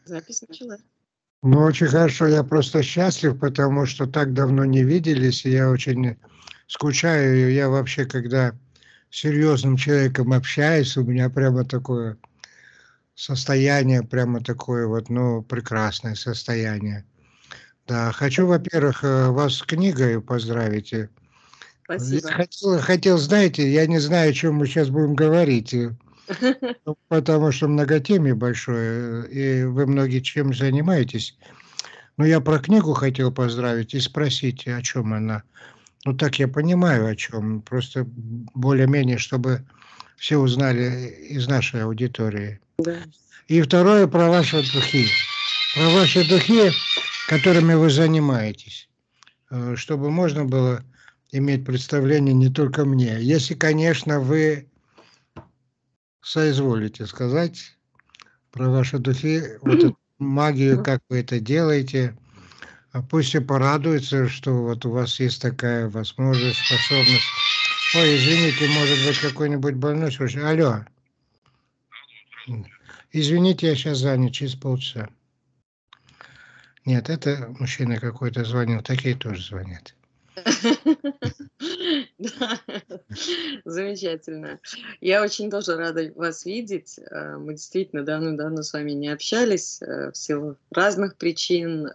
Запись началась. Ну, очень хорошо, я просто счастлив, потому что так давно не виделись, и я очень скучаю. И я вообще, когда с серьезным человеком общаюсь, у меня прямо такое состояние, прямо такое вот, ну, прекрасное состояние. Да, хочу, во-первых, вас с книгой поздравить. Я Спасибо. хотел, знаете, я не знаю, о чем мы сейчас будем говорить, ну, потому что многотемье большое, и вы многие чем занимаетесь. Но я про книгу хотел поздравить и спросить, о чем она. Ну, так я понимаю, о чем. Просто более-менее, чтобы все узнали из нашей аудитории. Да. И второе про ваши духи. Про ваши духи, которыми вы занимаетесь. Чтобы можно было иметь представление не только мне. Если, конечно, вы соизволите сказать про ваши духи, вот эту магию, как вы это делаете. А пусть все порадуются, что вот у вас есть такая возможность, способность. Ой, извините, может быть, какой-нибудь больной слушай. Алло. Извините, я сейчас занят, через полчаса. Нет, это мужчина какой-то звонил, такие тоже звонят. Да. Замечательно. Я очень тоже рада вас видеть. Мы действительно давно-давно с вами не общались в силу разных причин.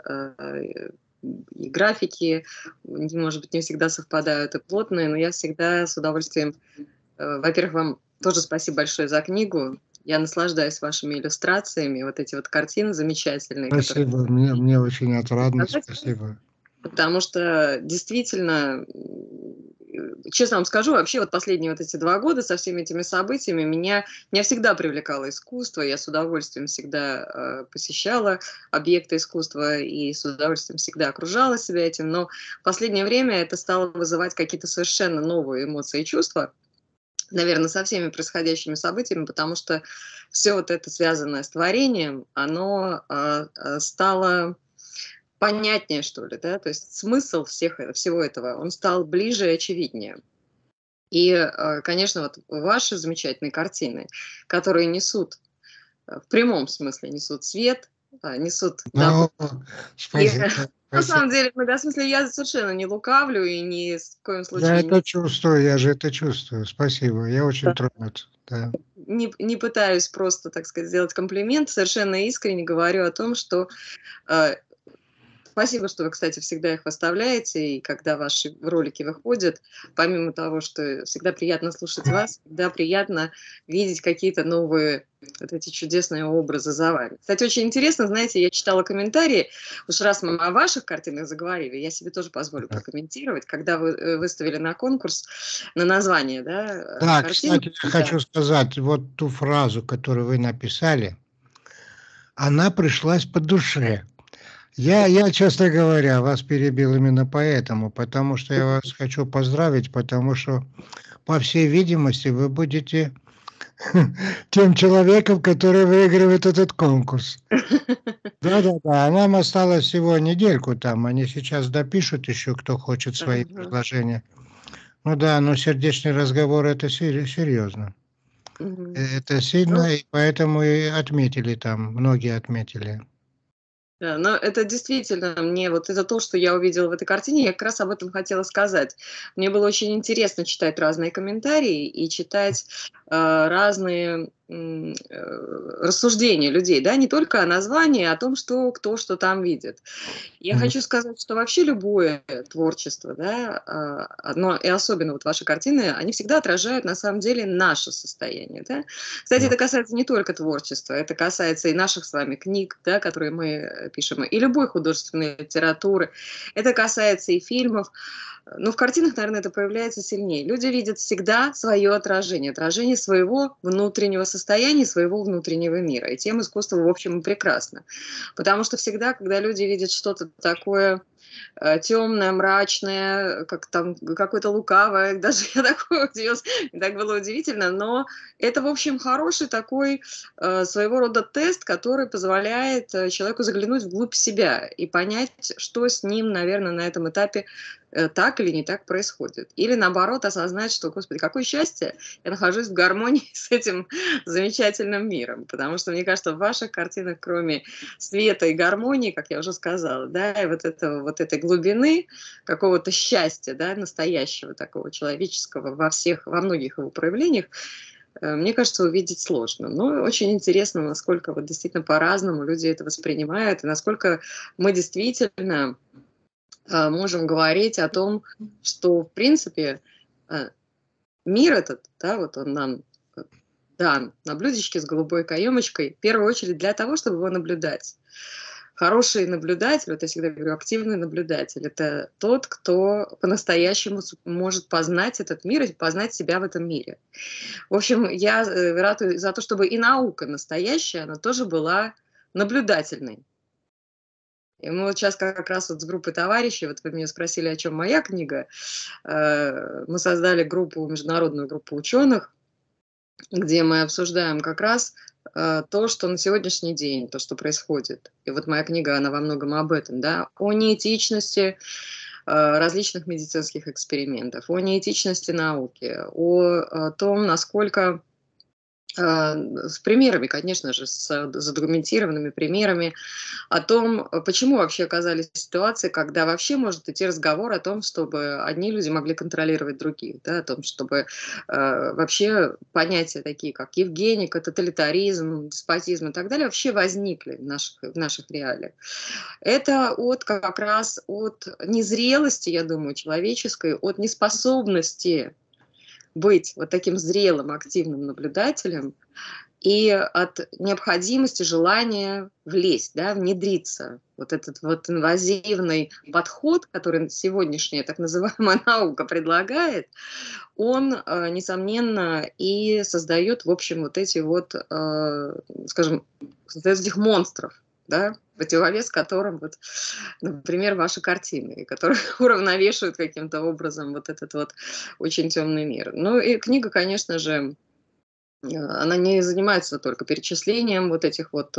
И графики, может быть, не всегда совпадают и плотные, но я всегда с удовольствием. Во-первых, вам тоже спасибо большое за книгу. Я наслаждаюсь вашими иллюстрациями. Вот эти вот картины замечательные, которые Спасибо, мне очень отрадно, показать. спасибо. Потому что действительно, честно вам скажу, вообще вот последние вот эти 2 года со всеми этими событиями меня всегда привлекало искусство. Я с удовольствием всегда посещала объекты искусства и с удовольствием всегда окружала себя этим. Но в последнее время это стало вызывать какие-то совершенно новые эмоции и чувства, наверное, со всеми происходящими событиями, потому что все вот это, связанное с творением, оно стало понятнее, что ли, да, то есть смысл всего этого, он стал ближе и очевиднее. И, конечно, вот ваши замечательные картины, которые несут, в прямом смысле несут свет, несут добро. Ну, И спасибо, на спасибо. самом деле, в смысле, я совершенно не лукавлю и ни в коем Я случае это чувствую, я же это чувствую. Спасибо, я очень тронут. Да. не пытаюсь просто, так сказать, сделать комплимент, совершенно искренне говорю о том, что э, спасибо, что вы, кстати, всегда их выставляете, и когда ваши ролики выходят, помимо того, что всегда приятно слушать вас, всегда приятно видеть какие-то новые вот эти чудесные образы за вами. Кстати, очень интересно, знаете, я читала комментарии, уж раз мы о ваших картинах заговорили, я себе тоже позволю прокомментировать, когда вы выставили на конкурс на название, да, Да, картины. кстати, я хочу сказать, вот ту фразу, которую вы написали, она пришлась по душе. Я, честно говоря, вас перебил именно поэтому, потому что я вас хочу поздравить, потому что, по всей видимости, вы будете тем человеком, который выигрывает этот конкурс. Да-да-да, а нам осталось всего недельку там, они сейчас допишут еще, кто хочет свои Ага. предложения. Ну да, но сердечный разговор это серьезно. Мгм. Это Ну, сильно, и поэтому и отметили там, многие отметили. да, но это действительно мне вот это то, что я увидела в этой картине, я как раз об этом хотела сказать. Мне было очень интересно читать разные комментарии и читать разные рассуждения людей, да, не только о названии, а о том, что кто что там видит. Я Мгм. хочу сказать, что вообще любое творчество, да, но и особенно вот ваши картины, они всегда отражают на самом деле наше состояние, да. Кстати, Да. это касается не только творчества, это касается и наших с вами книг, да, которые мы пишем, и любой художественной литературы. Это касается и фильмов. Но в картинах, наверное, это проявляется сильнее. Люди видят всегда свое отражение, отражение своего внутреннего состояния, своего внутреннего мира. И тем искусство, в общем, и прекрасно. Потому что всегда, когда люди видят что-то такое темное, мрачное, как там какое-то лукавое, даже я такое удивилась, так было удивительно, но это, в общем, хороший такой своего рода тест, который позволяет человеку заглянуть вглубь себя и понять, что с ним, наверное, на этом этапе так или не так происходит. Или наоборот осознать, что, господи, какое счастье, я нахожусь в гармонии с этим замечательным миром. Потому что, мне кажется, в ваших картинах, кроме света и гармонии, как я уже сказала, да, и вот этой глубины, какого-то счастья, да, настоящего такого человеческого во многих его проявлениях, мне кажется, увидеть сложно. Но очень интересно, насколько вот действительно по-разному люди это воспринимают, и насколько мы действительно можем говорить о том, что, в принципе, мир этот, да, вот он нам дан на блюдечке с голубой каемочкой, в первую очередь для того, чтобы его наблюдать. Хороший наблюдатель, вот я всегда говорю, активный наблюдатель, это тот, кто по-настоящему может познать этот мир и познать себя в этом мире. В общем, я ратую за то, чтобы и наука настоящая, она тоже была наблюдательной. И мы вот сейчас как раз вот с группой товарищей, вот вы меня спросили, о чем моя книга, мы создали группу, международную группу ученых, где мы обсуждаем как раз то, что на сегодняшний день, то, что происходит. И вот моя книга, она во многом об этом, да, о неэтичности различных медицинских экспериментов, о неэтичности науки, о том, насколько с примерами, конечно же, с задокументированными примерами о том, почему вообще оказались в ситуации, когда вообще может идти разговор о том, чтобы одни люди могли контролировать других, да, о том, чтобы вообще понятия такие, как евгеника, тоталитаризм, деспотизм и так далее, вообще возникли в наших реалиях. Это как раз от незрелости, я думаю, человеческой, от неспособности быть вот таким зрелым, активным наблюдателем и от необходимости, желания влезть, да, внедриться. Вот этот вот инвазивный подход, который сегодняшняя так называемая наука предлагает, он, несомненно, и создает, в общем, вот эти вот, скажем, создает этих монстров, да, противовес которым, вот, например, ваши картины, которые уравновешивают каким-то образом вот этот вот очень темный мир. Ну и книга, конечно же, она не занимается только перечислением вот этих вот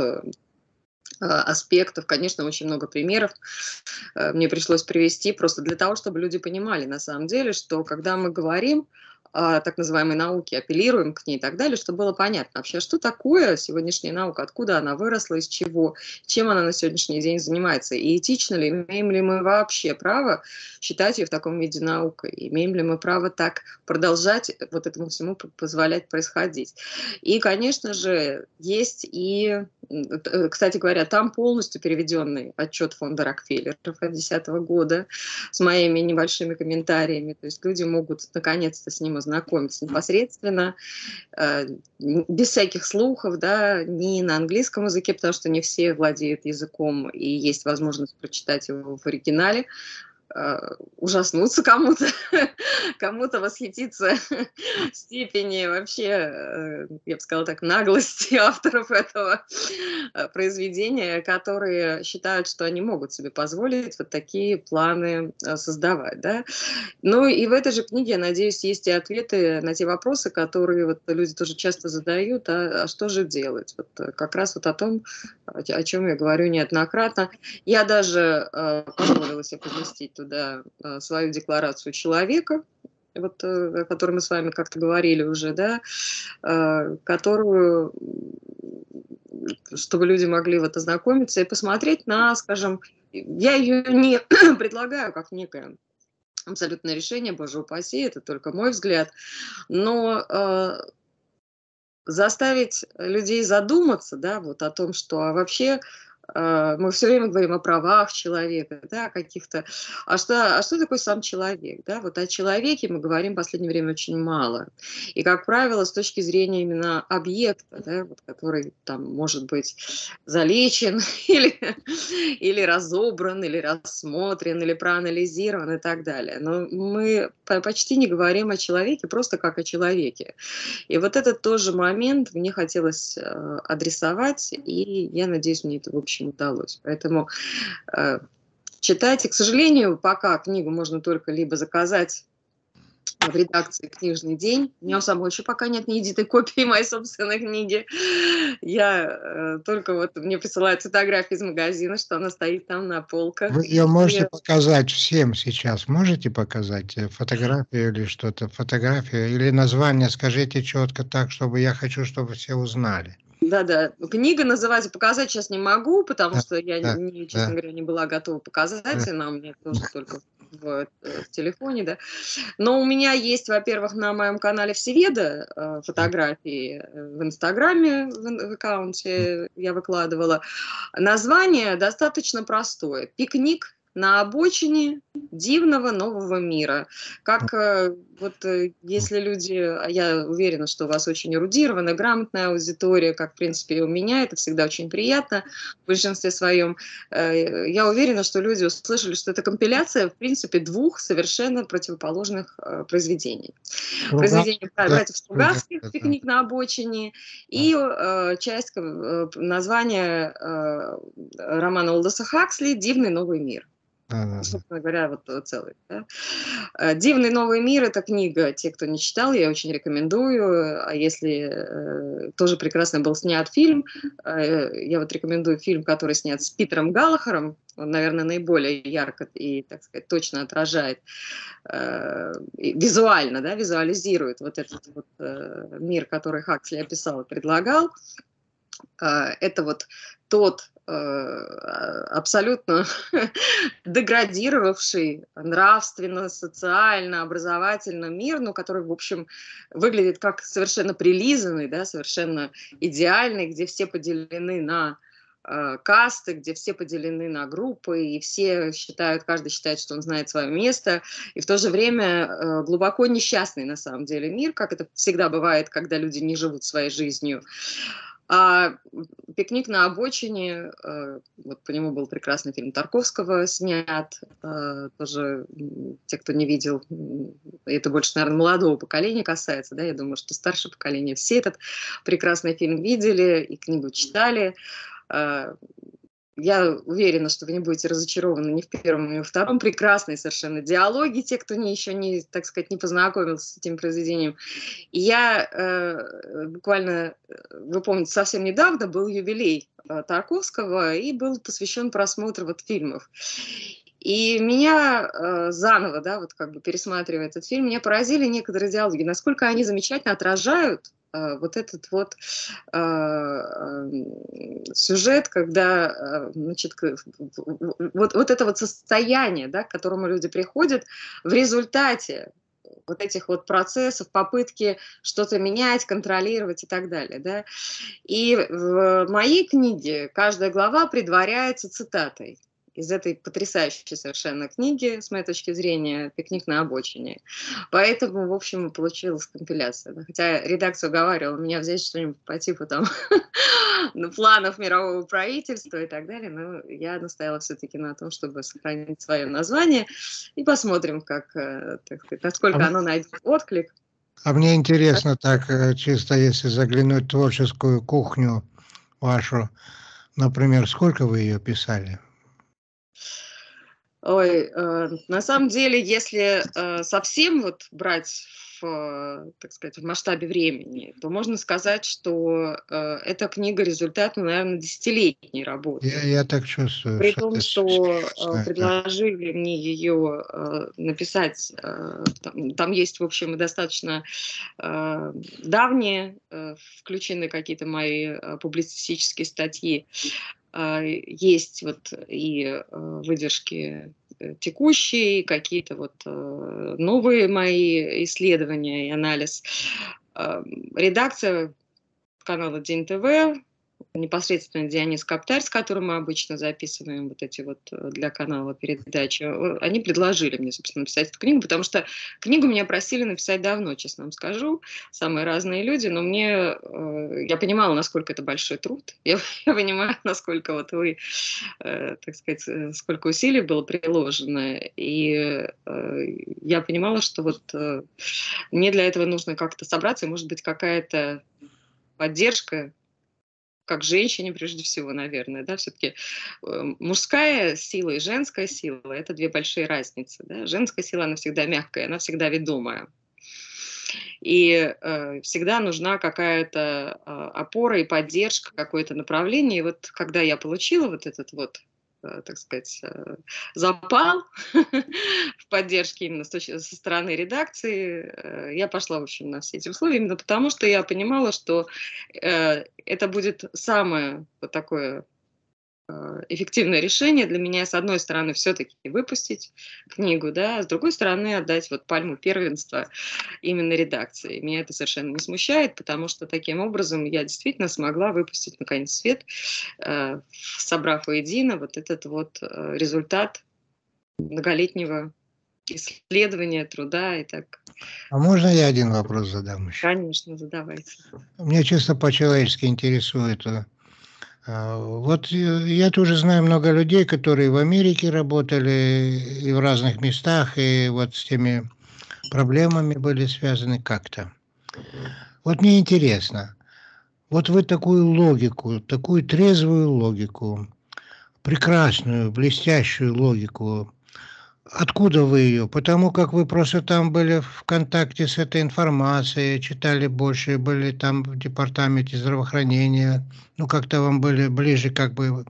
аспектов. Конечно, очень много примеров мне пришлось привести просто для того, чтобы люди понимали на самом деле, что когда мы говорим о так называемой науке, апеллируем к ней и так далее, чтобы было понятно вообще, что такое сегодняшняя наука, откуда она выросла, из чего, чем она на сегодняшний день занимается, и этично ли, имеем ли мы вообще право считать ее в таком виде наукой, имеем ли мы право так продолжать вот этому всему позволять происходить. И, конечно же, есть и, кстати говоря, там полностью переведенный отчет фонда Рокфеллера 2010 года с моими небольшими комментариями, то есть люди могут наконец-то с ним ознакомиться непосредственно, без всяких слухов, да, не на английском языке, потому что не все владеют языком, и есть возможность прочитать его в оригинале, ужаснуться кому-то, кому-то восхититься степени вообще, я бы сказала так, наглости авторов этого произведения, которые считают, что они могут себе позволить вот такие планы создавать, да. Ну и в этой же книге, я надеюсь, есть и ответы на те вопросы, которые вот люди тоже часто задают, а что же делать? Вот как раз вот о том, о чем я говорю неоднократно. Я даже позволила себе поместить туда свою декларацию человека, вот, о которой мы с вами как-то говорили уже, да, которую, чтобы люди могли вот ознакомиться и посмотреть на, скажем, я ее не предлагаю как некое абсолютное решение, боже упаси, это только мой взгляд, но заставить людей задуматься, да, вот о том, что вообще мы все время говорим о правах человека, да, о каких-то, что такое сам человек, да, вот о человеке мы говорим в последнее время очень мало, и, как правило, с точки зрения именно объекта, да, вот, который там может быть залечен или разобран, или рассмотрен, или проанализирован и так далее, но мы почти не говорим о человеке просто как о человеке. И вот этот тоже момент мне хотелось адресовать, и я надеюсь, мне это, в общем, удалось. Поэтому читайте. К сожалению, пока книгу можно только либо заказать в редакции «Книжный день». У меня у самой еще пока нет ни единой копии моей собственной книги. Я только вот мне присылают фотографии из магазина, что она стоит там на полках. Вы ее И можете показать всем сейчас? Можете показать фотографию или что-то? Фотографию или название скажите четко так, чтобы я хочу, чтобы все узнали. да-да, книга называется, показать сейчас не могу, потому Да, что я, да, честно да, говоря, не была готова показать, да, она у меня тоже только в телефоне, да. Но у меня есть, во-первых, на моем канале Всеведа фотографии в Инстаграме, в аккаунте я выкладывала. Название достаточно простое. «Пикник на обочине дивного нового мира». Как если люди, а я уверена, что у вас очень эрудированная, грамотная аудитория, как, в принципе, и у меня, это всегда очень приятно в большинстве своем. Я уверена, что люди услышали, что это компиляция, в принципе, двух совершенно противоположных произведений. Произведение да, братьев Стругацких да, «Пикник на обочине» да, и часть названия романа Олдоса Хаксли «Дивный новый мир». да, да, да. Собственно говоря, вот целый. Да? «Дивный новый мир» — это книга, те, кто не читал, я очень рекомендую. А если тоже прекрасно был снят фильм, я вот рекомендую фильм, который снят с Питером Галлахером. Он, наверное, наиболее ярко и, так сказать, точно отражает визуально, да, визуализирует вот этот вот мир, который Хаксли описал и предлагал. Это вот тот абсолютно деградировавший нравственно, социально, образовательно мир, но который, в общем, выглядит как совершенно прилизанный, да, совершенно идеальный, где все поделены на касты, где все поделены на группы, и все считают, каждый считает, что он знает свое место, и в то же время глубоко несчастный на самом деле мир, как это всегда бывает, когда люди не живут своей жизнью. А «Пикник на обочине», вот по нему был прекрасный фильм Тарковского снят, тоже те, кто не видел, это больше, наверное, молодого поколения касается, да, я думаю, что старшее поколение все этот прекрасный фильм видели и книгу читали. Я уверена, что вы не будете разочарованы ни в первом, ни во втором. Прекрасные совершенно диалоги, те, кто еще не, так сказать, не познакомился с этим произведением. И я буквально, вы помните, совсем недавно был юбилей Тарковского, и был посвящен просмотру вот фильмов. И меня заново, да, вот как бы пересматривая этот фильм, меня поразили некоторые диалоги, насколько они замечательно отражают вот этот вот сюжет, когда, значит, вот это вот состояние, да, к которому люди приходят в результате вот этих вот процессов, попытки что-то менять, контролировать и так далее, да. И в моей книге каждая глава предваряется цитатой из этой потрясающей совершенно книги, с моей точки зрения, «Пикник на обочине». Поэтому, в общем, получилась компиляция. Да. Хотя редакция уговаривала меня взять что-нибудь по типу там планов мирового правительства и так далее, но я настояла все-таки на том, чтобы сохранить свое название, и посмотрим, как, так сказать, А, насколько оно найдет отклик. а мне интересно так, чисто если заглянуть в творческую кухню вашу, например, сколько вы ее писали? Ой, на самом деле, если совсем вот брать так сказать, в масштабе времени, то можно сказать, что эта книга результат, ну, наверное, десятилетней работы. Я так чувствую, При что том, это что да. предложили мне ее написать, там есть, в общем, достаточно давние включены какие-то мои публицистические статьи, есть вот и выдержки текущие, какие-то вот новые мои исследования и анализ. Редакция канала День ТВ, непосредственно Дионис Каптарь, с которым мы обычно записываем вот эти вот для канала передачи, они предложили мне, собственно, написать эту книгу, потому что книгу меня просили написать давно, честно вам скажу, самые разные люди, но мне, я понимала, насколько это большой труд, я понимаю, насколько вот вы, так сказать, сколько усилий было приложено, и я понимала, что вот мне для этого нужно как-то собраться, и, может быть, какая-то поддержка, как женщине прежде всего, наверное, да, все-таки мужская сила и женская сила – это две большие разницы, да. Женская сила, она всегда мягкая, она всегда ведомая. И всегда нужна какая-то опора и поддержка, какое-то направление. И вот когда я получила вот этот вот, так сказать, запал в поддержке именно со стороны редакции, я пошла, в общем, на все эти условия, именно потому что я понимала, что это будет самое вот такое эффективное решение для меня, с одной стороны, все-таки выпустить книгу, да, а с другой стороны, отдать вот пальму первенства именно редакции. Меня это совершенно не смущает, потому что таким образом я действительно смогла выпустить наконец в свет, собрав воедино вот этот вот результат многолетнего исследования, труда и так. А можно я один вопрос задам еще? Конечно, задавайте. Меня чисто по-человечески интересует. Вот я тоже знаю много людей, которые в Америке работали и в разных местах, и вот с теми проблемами были связаны как-то. Вот мне интересно, вот вы такую логику, такую трезвую логику, прекрасную, блестящую логику, откуда вы ее? Потому как вы просто там были в контакте с этой информацией, читали больше, были там в департаменте здравоохранения, ну как-то вам были ближе как бы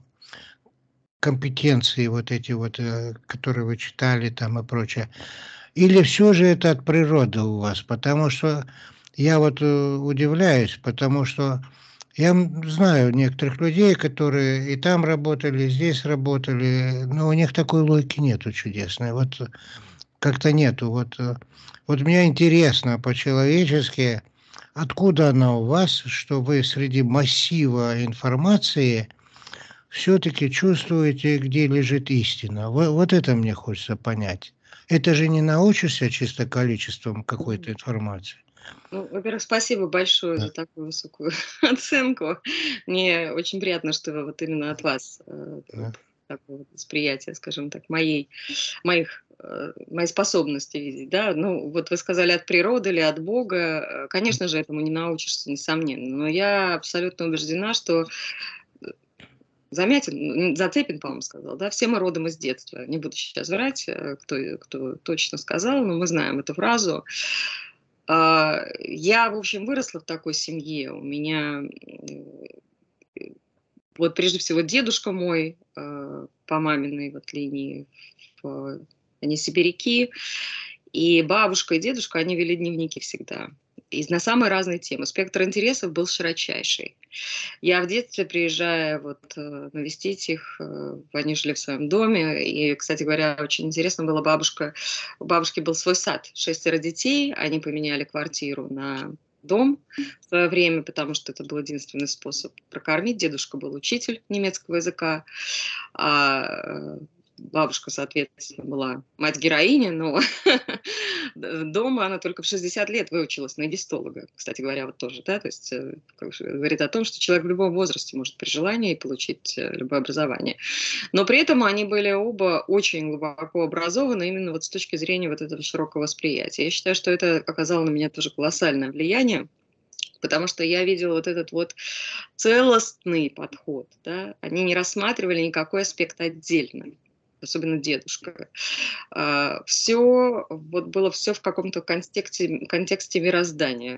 компетенции вот эти вот, которые вы читали там и прочее. Или все же это от природы у вас? Потому что я вот удивляюсь, потому что я знаю некоторых людей, которые и там работали, и здесь работали, но у них такой логики нету чудесной. Вот как-то нету. Вот мне интересно по-человечески, откуда она у вас, что вы среди массива информации все-таки чувствуете, где лежит истина. Вот это мне хочется понять. Это же не научишься чисто количеством какой-то информации. Ну, во-первых, спасибо большое Да, за такую высокую оценку. Мне очень приятно, что вот именно от вас да. такое вот восприятие, скажем так, моей способности видеть, да. Ну, вот вы сказали от природы или от Бога. Конечно же, этому не научишься, несомненно. Но я абсолютно убеждена, что Зацепин, по-моему, сказал, да, все мы родом из детства. Не буду сейчас врать, кто точно сказал, но мы знаем эту фразу. Я, в общем, выросла в такой семье. У меня, вот прежде всего, дедушка мой по маминой вот линии, они сибиряки, и бабушка и дедушка, они вели дневники всегда. И на самые разные темы. Спектр интересов был широчайший. Я в детстве, приезжая вот навестить их, они жили в своем доме, и, кстати говоря, очень интересно было, у бабушки был свой сад, 6 детей, они поменяли квартиру на дом в свое время, потому что это был единственный способ прокормить. Дедушка был учитель немецкого языка, а бабушка, соответственно, была мать-героиня, но дома она только в 60 лет выучилась на гистолога, кстати говоря, вот тоже, да, то есть говорит о том, что человек в любом возрасте может при желании получить любое образование. Но при этом они были оба очень глубоко образованы именно вот с точки зрения вот этого широкого восприятия. Я считаю, что это оказало на меня тоже колоссальное влияние, потому что я видела вот этот вот целостный подход, да, они не рассматривали никакой аспект отдельно, особенно дедушка. Все, вот было все в каком-то контексте мироздания.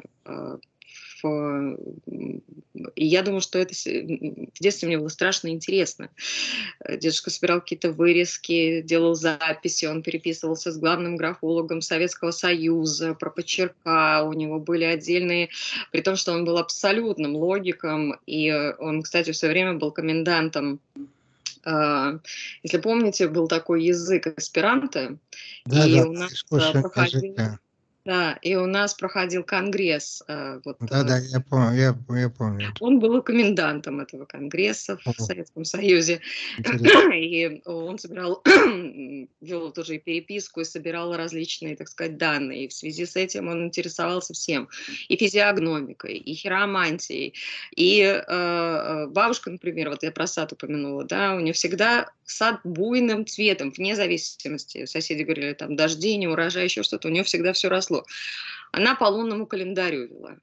И я думаю, что это в детстве мне было страшно интересно. Дедушка собирал какие-то вырезки, делал записи, он переписывался с главным графологом Советского Союза про почерка, у него были отдельные, при том, что он был абсолютным логиком, и он, кстати, все время был комендантом. Если помните, был такой язык эсперанто, и Да-да, у нас искусственный язык, проходил, да. да, и у нас проходил конгресс, вот Да-да, я помню, я помню это. он был комендантом этого конгресса в О, Советском Союзе, интересно. и он собирал, вел тоже и переписку, и собирал различные, так сказать, данные. И в связи с этим он интересовался всем, и физиогномикой, и хиромантией, и бабушка, например, вот я про сад упомянула, да, у нее всегда сад буйным цветом, вне зависимости, соседи говорили, там, дожди, не урожай, еще что-то, у нее всегда все росло. Она по лунному календарю вела.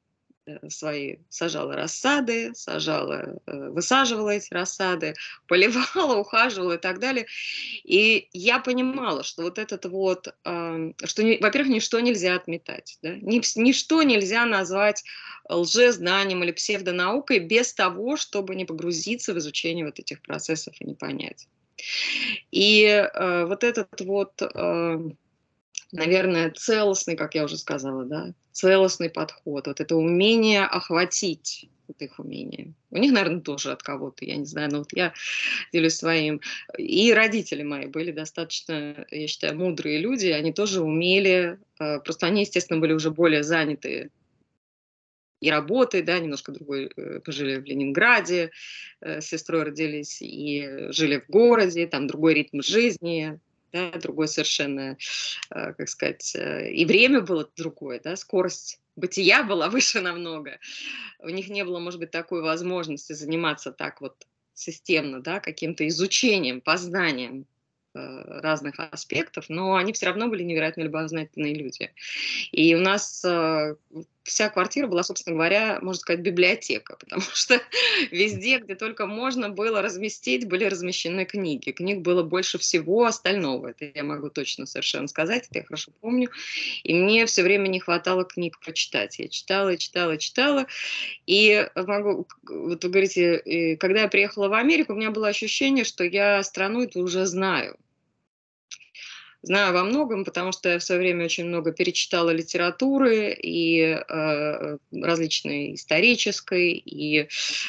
свои, сажала рассады, высаживала эти рассады, поливала, ухаживала и так далее. И я понимала, что вот этот вот, что, во-первых, ничто нельзя отметать, да? Ничто нельзя назвать лжезнанием или псевдонаукой без того, чтобы не погрузиться в изучение вот этих процессов и не понять. И вот этот вот, наверное, целостный, как я уже сказала, да, целостный подход, вот это умение охватить, вот их умение. У них, наверное, тоже от кого-то, я не знаю, но вот я делюсь своим. И родители мои были достаточно, я считаю, мудрые люди, они тоже умели, просто они, естественно, были уже более заняты и работой, да, немножко другой, пожили в Ленинграде, с сестрой родились, и жили в городе, там другой ритм жизни, да, другой совершенно, как сказать, и время было другое, да, скорость бытия была выше намного. У них не было, может быть, такой возможности заниматься так вот системно, да, каким-то изучением, познанием разных аспектов, но они все равно были невероятно любознательные люди. И у нас вся квартира была, собственно говоря, можно сказать, библиотека, потому что везде, где только можно было разместить, были размещены книги. Книг было больше всего остального. Это я могу точно совершенно сказать, это я хорошо помню. И мне все время не хватало книг прочитать. Я читала, читала, читала. И могу, вот вы говорите, когда я приехала в Америку, у меня было ощущение, что я страну эту уже знаю. Знаю во многом, потому что я в свое время очень много перечитала литературы, и различной исторической, и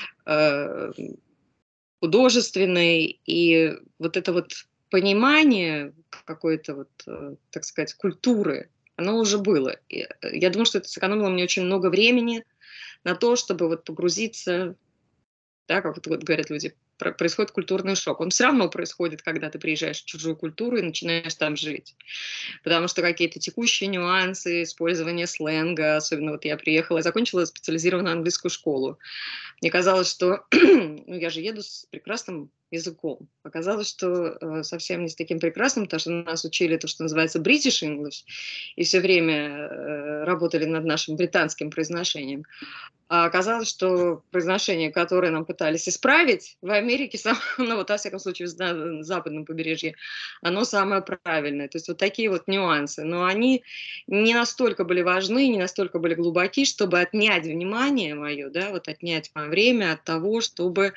художественной, и вот это вот понимание какой-то вот, так сказать, культуры, оно уже было. И, я думаю, что это сэкономило мне очень много времени на то, чтобы вот погрузиться, да, как вот говорят люди, происходит культурный шок. Он все равно происходит, когда ты приезжаешь в чужую культуру и начинаешь там жить. Потому что какие-то текущие нюансы, использование сленга, особенно вот я приехала, я закончила специализированную английскую школу. Мне казалось, что ну, я же еду с прекрасным языком. Оказалось, что совсем не с таким прекрасным, потому что нас учили то, что называется British English, и все время работали над нашим британским произношением. А оказалось, что произношение, которое нам пытались исправить в Америке, ну вот, во всяком случае, на западном побережье, оно самое правильное. То есть вот такие вот нюансы. Но они не настолько были важны, не настолько были глубоки, чтобы отнять внимание мое, да, вот отнять мое время от того, чтобы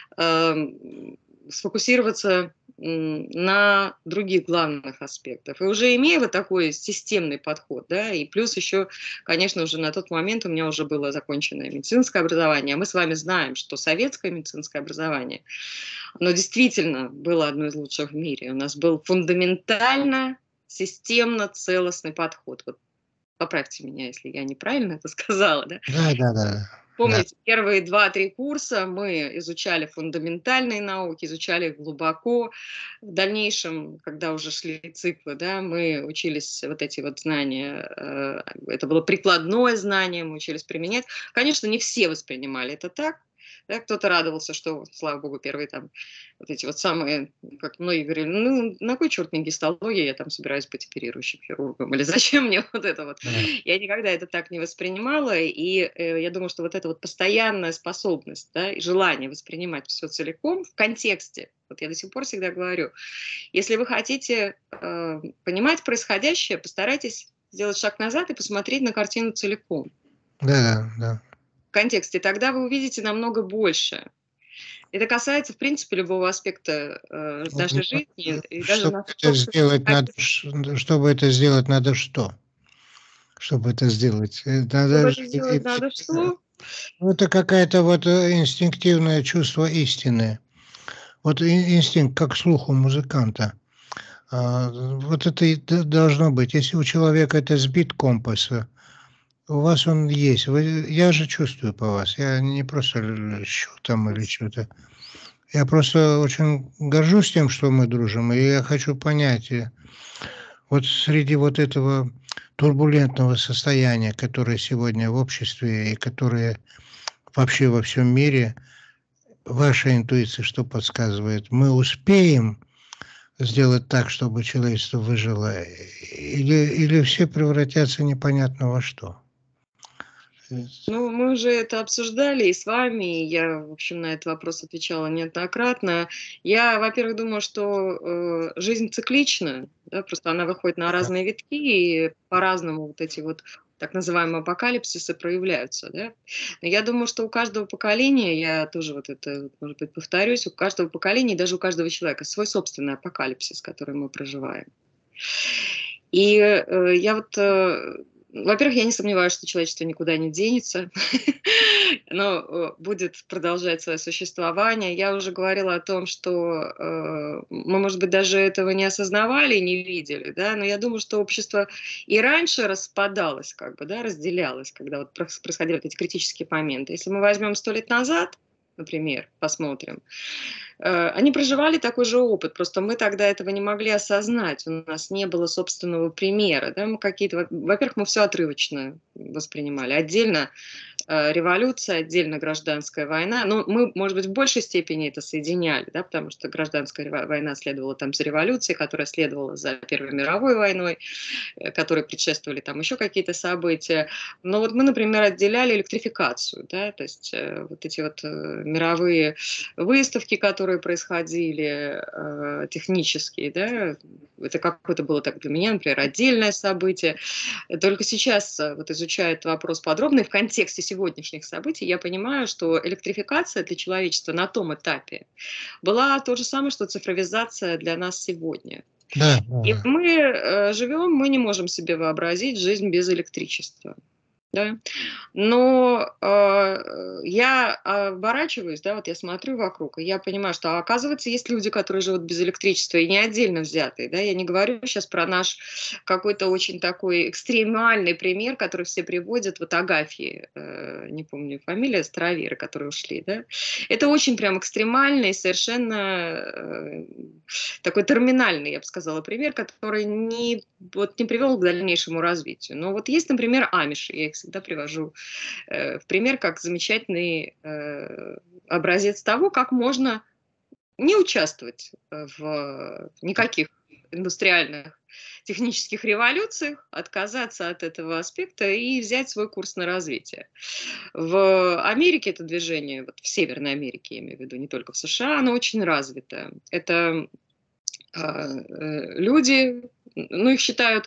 сфокусироваться на других главных аспектах. И уже имея вот такой системный подход, да, и плюс еще, конечно, уже на тот момент у меня уже было законченное медицинское образование, а мы с вами знаем, что советское медицинское образование, оно действительно было одно из лучших в мире. У нас был фундаментально, системно целостный подход. Вот поправьте меня, если я неправильно это сказала, да? Да, да, да. Да. Помните, первые 2-3 курса мы изучали фундаментальные науки, изучали их глубоко. В дальнейшем, когда уже шли циклы, да, мы учились вот эти вот знания, это было прикладное знание, мы учились применять. Конечно, не все воспринимали это так. Да, кто-то радовался, что, слава богу, первые там вот эти вот самые, как многие говорили, ну, на кой черт мне гистология, я там собираюсь быть оперирующим хирургом, или зачем мне вот это вот. Да. Я никогда это так не воспринимала, и я думаю, что вот эта вот постоянная способность, да, и желание воспринимать все целиком в контексте, вот я до сих пор всегда говорю, если вы хотите понимать происходящее, постарайтесь сделать шаг назад и посмотреть на картину целиком. Да, да. В контексте, тогда вы увидите намного больше. Это касается, в принципе, любого аспекта нашей жизни. И даже Чтобы это сделать, чтобы это сделать, надо что? Чтобы это сделать? Чтобы Надо, это сделать, надо что? ну, это какое-то вот инстинктивное чувство истины. Вот инстинкт, как слух у музыканта. Вот это и должно быть. Если у человека это сбит компаса, у вас он есть. Я же чувствую по вас. Я не просто лещу там или что-то. Я просто очень горжусь тем, что мы дружим. И я хочу понять, вот среди вот этого турбулентного состояния, которое сегодня в обществе и которое вообще во всем мире, ваша интуиция что подсказывает? Мы успеем сделать так, чтобы человечество выжило, или все превратятся непонятно во что? Ну, мы уже это обсуждали и с вами, и я, в общем, на этот вопрос отвечала неоднократно. Я, во-первых, думаю, что жизнь циклична, да, просто она выходит на Да. разные витки, и по-разному вот эти вот так называемые апокалипсисы проявляются, да. Но я думаю, что у каждого поколения, я тоже вот это, может быть, повторюсь, у каждого поколения, даже у каждого человека свой собственный апокалипсис, который мы проживаем. И я вот, во-первых, я не сомневаюсь, что человечество никуда не денется, но будет продолжать свое существование. Я уже говорила о том, что мы, может быть, даже этого не осознавали, не видели, да, но я думаю, что общество и раньше распадалось, как бы, да, разделялось, когда вот происходили вот эти критические моменты. Если мы возьмем 100 лет назад, например, посмотрим, они проживали такой же опыт, просто мы тогда этого не могли осознать, у нас не было собственного примера, да, мы какие-то, во-первых, мы все отрывочно воспринимали, отдельно революция, отдельно гражданская война, но мы, может быть, в большей степени это соединяли, да, потому что гражданская война следовала там за революцией, которая следовала за Первой мировой войной, которые предшествовали там еще какие-то события. Но вот мы, например, отделяли электрификацию, да, то есть вот эти вот мировые выставки, которые происходили, технические, да, это какое-то было так для меня, например, отдельное событие. Только сейчас, вот изучая этот вопрос подробно, и в контексте сегодняшних событий, я понимаю, что электрификация для человечества на том этапе была то же самое, что цифровизация для нас сегодня. Да, И да. мы живем, мы не можем себе вообразить жизнь без электричества. Да? Но я оборачиваюсь, да, вот я смотрю вокруг, и я понимаю, что, оказывается, есть люди, которые живут без электричества, и не отдельно взятые, да, я не говорю сейчас про наш какой-то очень такой экстремальный пример, который все приводят, вот Агафьи, не помню фамилия, староверы, которые ушли, да, это очень прям экстремальный, совершенно такой терминальный, я бы сказала, пример, который вот, не привел к дальнейшему развитию. Но вот есть, например, амиши, я их всегда привожу в пример как замечательный образец того, как можно не участвовать в никаких индустриальных технических революциях, отказаться от этого аспекта и взять свой курс на развитие. В Америке это движение, вот в Северной Америке, я имею в виду, не только в США, оно очень развито. Это люди, ну, их считают,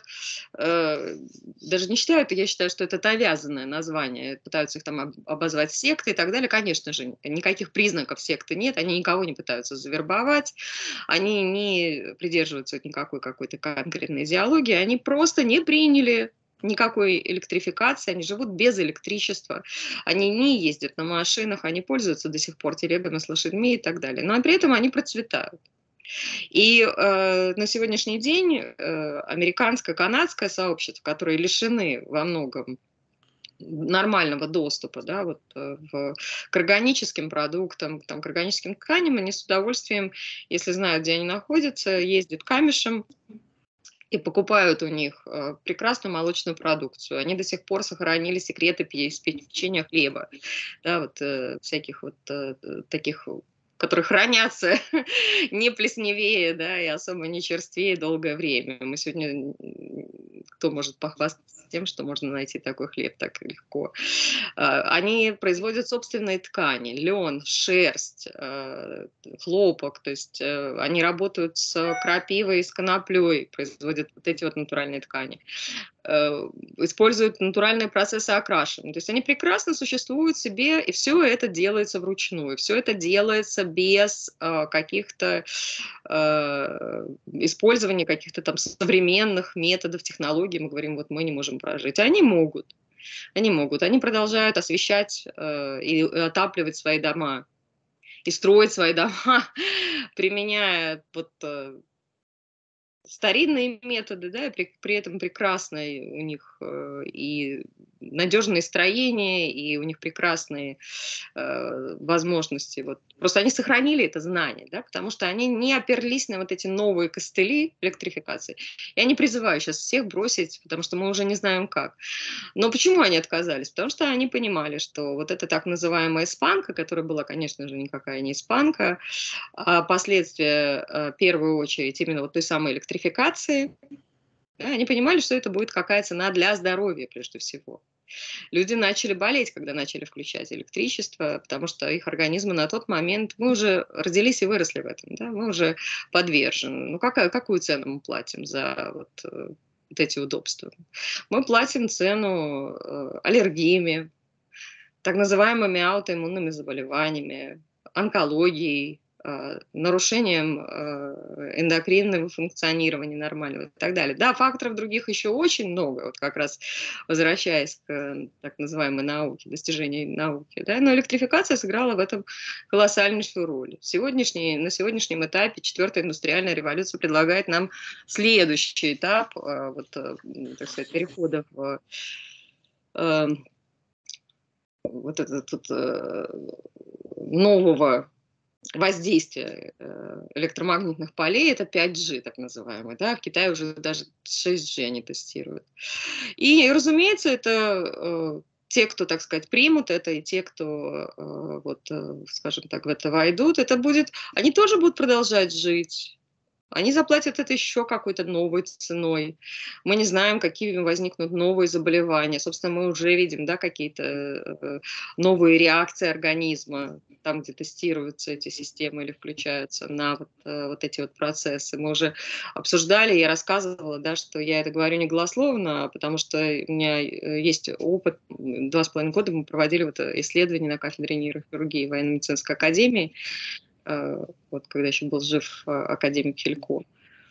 даже не считают, я считаю, что это навязанное название, пытаются их там обозвать сектой и так далее. Конечно же, никаких признаков секты нет, они никого не пытаются завербовать, они не придерживаются никакой какой-то конкретной идеологии, они просто не приняли никакой электрификации, они живут без электричества, они не ездят на машинах, они пользуются до сих пор телегами с лошадьми и так далее, но при этом они процветают. И на сегодняшний день американское, канадское сообщество, которые лишены во многом нормального доступа, да, вот, к органическим продуктам, там, к органическим тканям, они с удовольствием, если знают, где они находятся, ездят к амишам и покупают у них прекрасную молочную продукцию. Они до сих пор сохранили секреты печенья хлеба, да, вот, всяких вот таких, которые хранятся не плесневее, да, и особо не черствее долгое время. Мы сегодня, кто может похвастаться тем, что можно найти такой хлеб так легко. Они производят собственные ткани, лен, шерсть, хлопок, то есть они работают с крапивой, с коноплей, производят вот эти вот натуральные ткани. Используют натуральные процессы окрашивания. То есть они прекрасно существуют себе, и все это делается вручную. Все это делается без каких-то использования каких-то там современных методов, технологий. Мы говорим, вот мы не можем прожить. Они могут. Они могут. Они продолжают освещать и отапливать свои дома, и строить свои дома, применяя вот старинные методы, да, и при этом прекрасные у них и надежные строения, и у них прекрасные возможности. Вот. Просто они сохранили это знание, да, потому что они не оперлись на вот эти новые костыли электрификации. Я не призываю сейчас всех бросить, потому что мы уже не знаем как. Но почему они отказались? Потому что они понимали, что вот эта так называемая испанка, которая была, конечно же, никакая не испанка, а последствия, в первую очередь, именно вот той самой электрификации, да, они понимали, что это будет какая цена для здоровья, прежде всего. Люди начали болеть, когда начали включать электричество, потому что их организмы на тот момент, мы уже родились и выросли в этом, да, мы уже подвержены. Ну, какую цену мы платим за вот эти удобства? Мы платим цену аллергиями, так называемыми аутоиммунными заболеваниями, онкологией, нарушением эндокринного функционирования нормального и так далее. Да, факторов других еще очень много, вот как раз возвращаясь к так называемой науке, достижению науки, да, но электрификация сыграла в этом колоссальнейшую роль. На сегодняшнем этапе четвертая индустриальная революция предлагает нам следующий этап так сказать, перехода в вот этот нового воздействия электромагнитных полей, это 5G, так называемый, да, в Китае уже даже 6G они тестируют. И, разумеется, это те, кто, так сказать, примут это, и те, кто, скажем так, в это войдут, они тоже будут продолжать жить. Они заплатят это еще какой-то новой ценой. Мы не знаем, какие возникнут новые заболевания. Собственно, мы уже видим, да, какие-то новые реакции организма, там, где тестируются эти системы или включаются на вот эти вот процессы. Мы уже обсуждали, я рассказывала, да, что я это говорю не голословно, потому что у меня есть опыт. 2,5 года мы проводили исследования на кафедре нейрохирургии военно-медицинской академии, вот когда еще был жив академик Филько.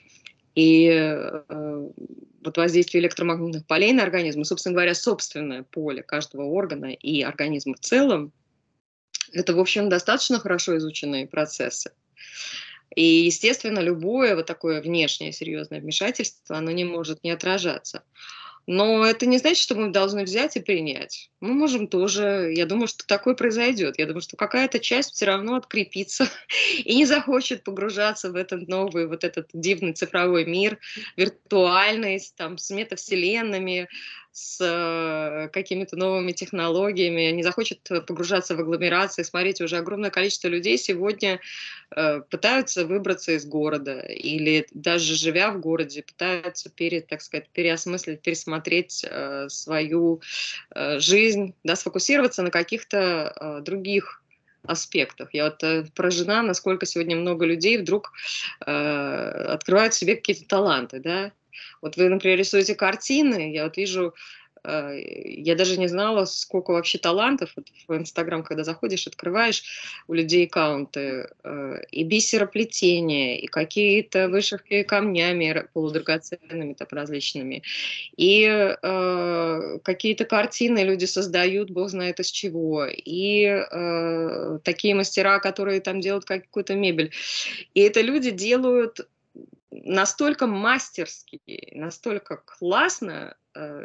И вот воздействие электромагнитных полей на организм, собственно говоря, собственное поле каждого органа и организма в целом, это, в общем, достаточно хорошо изученные процессы. И, естественно, любое вот такое внешнее серьезное вмешательство, оно не может не отражаться. Но это не значит, что мы должны взять и принять. Мы можем тоже, я думаю, что такое произойдет. Я думаю, что какая-то часть все равно открепится и не захочет погружаться в этот новый, вот этот дивный цифровой мир, виртуальный, с метавселенными, с какими-то новыми технологиями, не захочет погружаться в агломерации. Смотрите, уже огромное количество людей сегодня пытаются выбраться из города или даже живя в городе, пытаются так сказать, переосмыслить, пересмотреть свою жизнь, да, сфокусироваться на каких-то других аспектах. Я вот поражена, насколько сегодня много людей вдруг открывают в себе какие-то таланты, да. Вот вы, например, рисуете картины, я вот вижу, я даже не знала, сколько вообще талантов. Вот в Инстаграм, когда заходишь, открываешь у людей аккаунты, и бисероплетение, и какие-то вышивки камнями полудрагоценными, там, различными, и какие-то картины люди создают, бог знает из чего, и такие мастера, которые там делают какую-то мебель. И это люди делают настолько мастерски, настолько классно,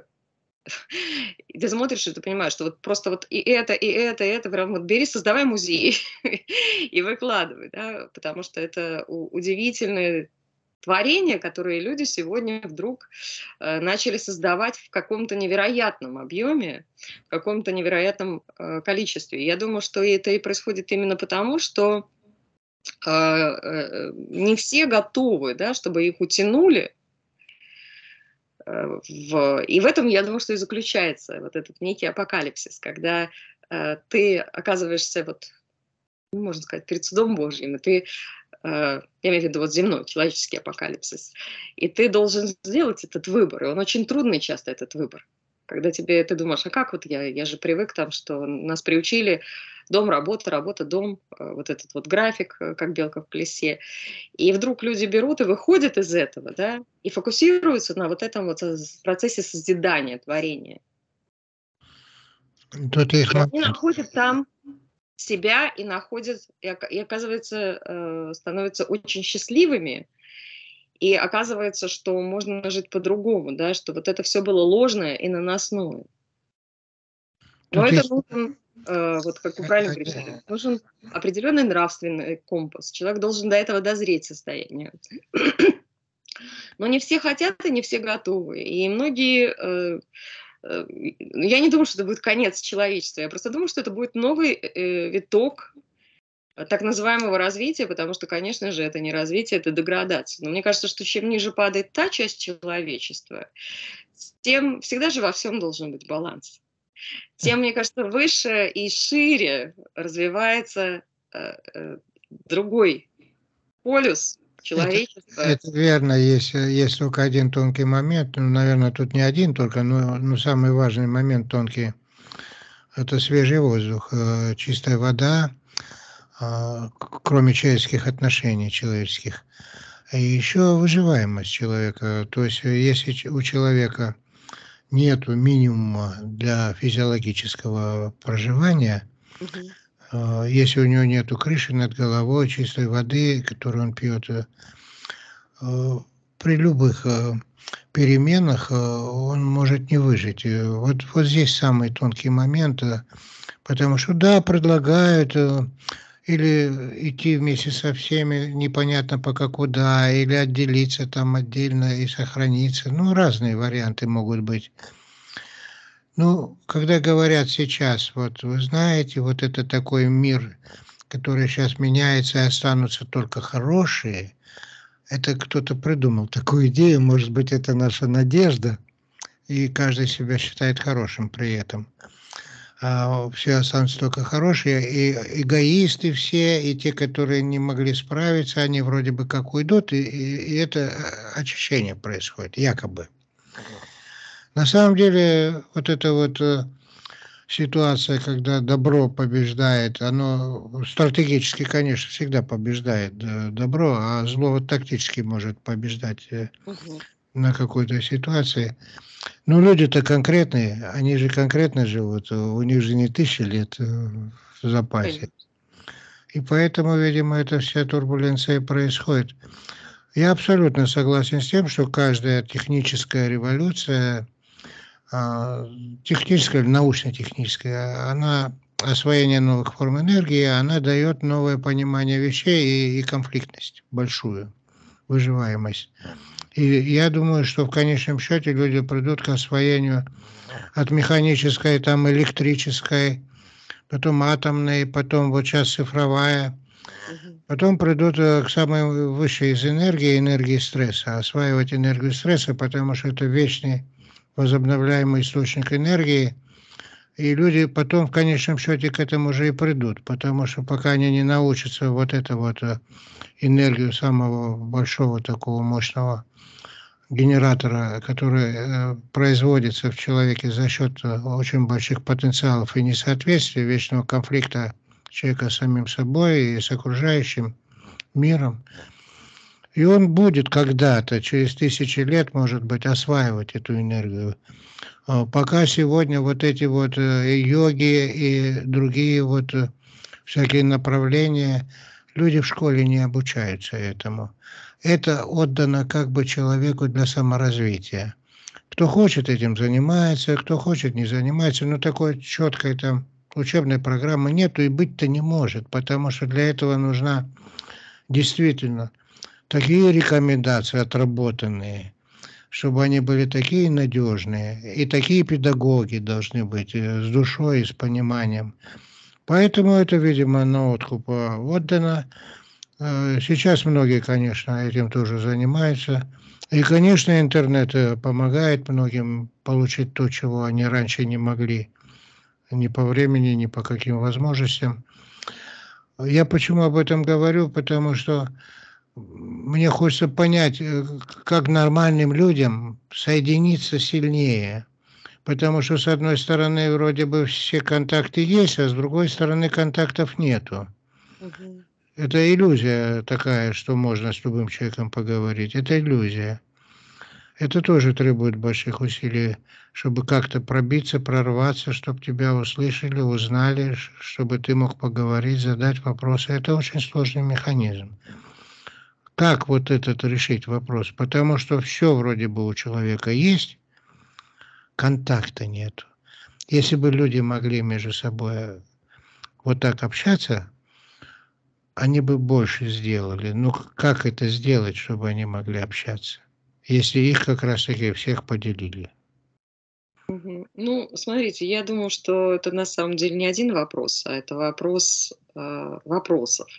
и ты смотришь, и ты понимаешь, что вот просто вот и это, и это, и это, прям вот бери, создавай музей и выкладывай, да, потому что это удивительные творения, которые люди сегодня вдруг начали создавать в каком-то невероятном объеме, в каком-то невероятном количестве. Я думаю, что это и происходит именно потому, что не все готовы, да, чтобы их утянули. И в этом, я думаю, что и заключается вот этот некий апокалипсис, когда ты оказываешься, ну, можно сказать, перед судом Божьим, и ты, я имею в виду вот земной, человеческий апокалипсис, и ты должен сделать этот выбор, и он очень трудный часто, этот выбор. Когда ты думаешь, а как вот я же привык там, что нас приучили дом, работа, работа, дом, вот этот вот график, как белка в колесе. И вдруг люди берут и выходят из этого, да, и фокусируются на вот этом вот процессе созидания, творения. Тут их И они находят там себя и оказывается, становятся очень счастливыми, и оказывается, что можно жить по-другому, да, что вот это все было ложное и наносное. Но Тут это есть... нужен, вот как вы правильно говорите, нужен определенный нравственный компас. Человек должен до этого дозреть состояние. Но не все хотят и не все готовы. И многие... Я не думаю, что это будет конец человечества. Я просто думаю, что это будет новый виток так называемого развития, потому что, конечно же, это не развитие, это деградация. Но мне кажется, что чем ниже падает та часть человечества, тем всегда же во всем должен быть баланс. тем, мне кажется, выше и шире развивается другой полюс Это, человечества. это верно, есть только один тонкий момент, ну, наверное, тут не один только, но самый важный момент тонкий– это свежий воздух, чистая вода, кроме человеческих отношений человеческих. И еще выживаемость человека. То есть, если у человека нету минимума для физиологического проживания, Мгм. если у него нету крыши над головой, чистой воды, которую он пьет, при любых переменах он может не выжить. Вот здесь самый тонкий момент, потому что да, предлагают или идти вместе со всеми непонятно пока куда, или отделиться там отдельно и сохраниться. Ну, разные варианты могут быть. Ну, когда говорят сейчас, вот вы знаете, вот это такой мир, который сейчас меняется, и останутся только хорошие, это кто-то придумал такую идею, может быть, это наша надежда, и каждый себя считает хорошим при этом. А все останутся только хорошие, и эгоисты все, и те, которые не могли справиться, они вроде бы как уйдут, и это очищение происходит, якобы. На самом деле, вот эта вот ситуация, когда добро побеждает, оно стратегически, конечно, всегда побеждает добро, а зло вот тактически может побеждать Мгм. на какой-то ситуации. Ну, люди-то конкретные, они же конкретно живут, у них же не 1000 лет в запасе. Конечно. И поэтому, видимо, эта вся турбуленция происходит. Я абсолютно согласен с тем, что каждая техническая революция, а, техническая или научно-техническая, она освоение новых форм энергии, она дает новое понимание вещей и конфликтность большую, выживаемость. И я думаю, что в конечном счете люди придут к освоению от механической, там, электрической, потом атомной, потом вот сейчас цифровая, Мгм. потом придут к самой высшей из энергии, энергии стресса, осваивать энергию стресса, потому что это вечный возобновляемый источник энергии, и люди потом в конечном счете к этому же и придут, потому что пока они не научатся вот это вот энергию самого большого такого мощного генератора, который производится в человеке за счет очень больших потенциалов и несоответствия, вечного конфликта человека с самим собой и с окружающим миром. И он будет когда-то, через 1000 лет, может быть, осваивать эту энергию. Пока сегодня вот эти вот йоги и другие вот всякие направления, люди в школе не обучаются этому. Это отдано как бы человеку для саморазвития. Кто хочет, этим занимается, кто хочет, не занимается, но такой четкой там учебной программы нету и быть-то не может, потому что для этого нужна действительно такие рекомендации отработанные, чтобы они были такие надежные, и такие педагоги должны быть с душой и с пониманием. Поэтому это, видимо, на откуп отдано. Сейчас многие, конечно, этим тоже занимаются. И, конечно, интернет помогает многим получить то, чего они раньше не могли ни по времени, ни по каким возможностям. Я почему об этом говорю? Потому что мне хочется понять, как нормальным людям соединиться сильнее. Потому что, с одной стороны, вроде бы все контакты есть, а с другой стороны, контактов нету. Мгм. Это иллюзия такая, что можно с любым человеком поговорить. Это иллюзия. Это тоже требует больших усилий, чтобы как-то пробиться, прорваться, чтобы тебя услышали, узнали, чтобы ты мог поговорить, задать вопросы. Это очень сложный механизм. Как вот этот решить вопрос? Потому что все вроде бы у человека есть, контакта нет. Если бы люди могли между собой вот так общаться, они бы больше сделали. Ну, как это сделать, чтобы они могли общаться, если их как раз таки всех поделили? Мгм. Ну, смотрите, я думаю, что это на самом деле не один вопрос, а это вопрос вопросов.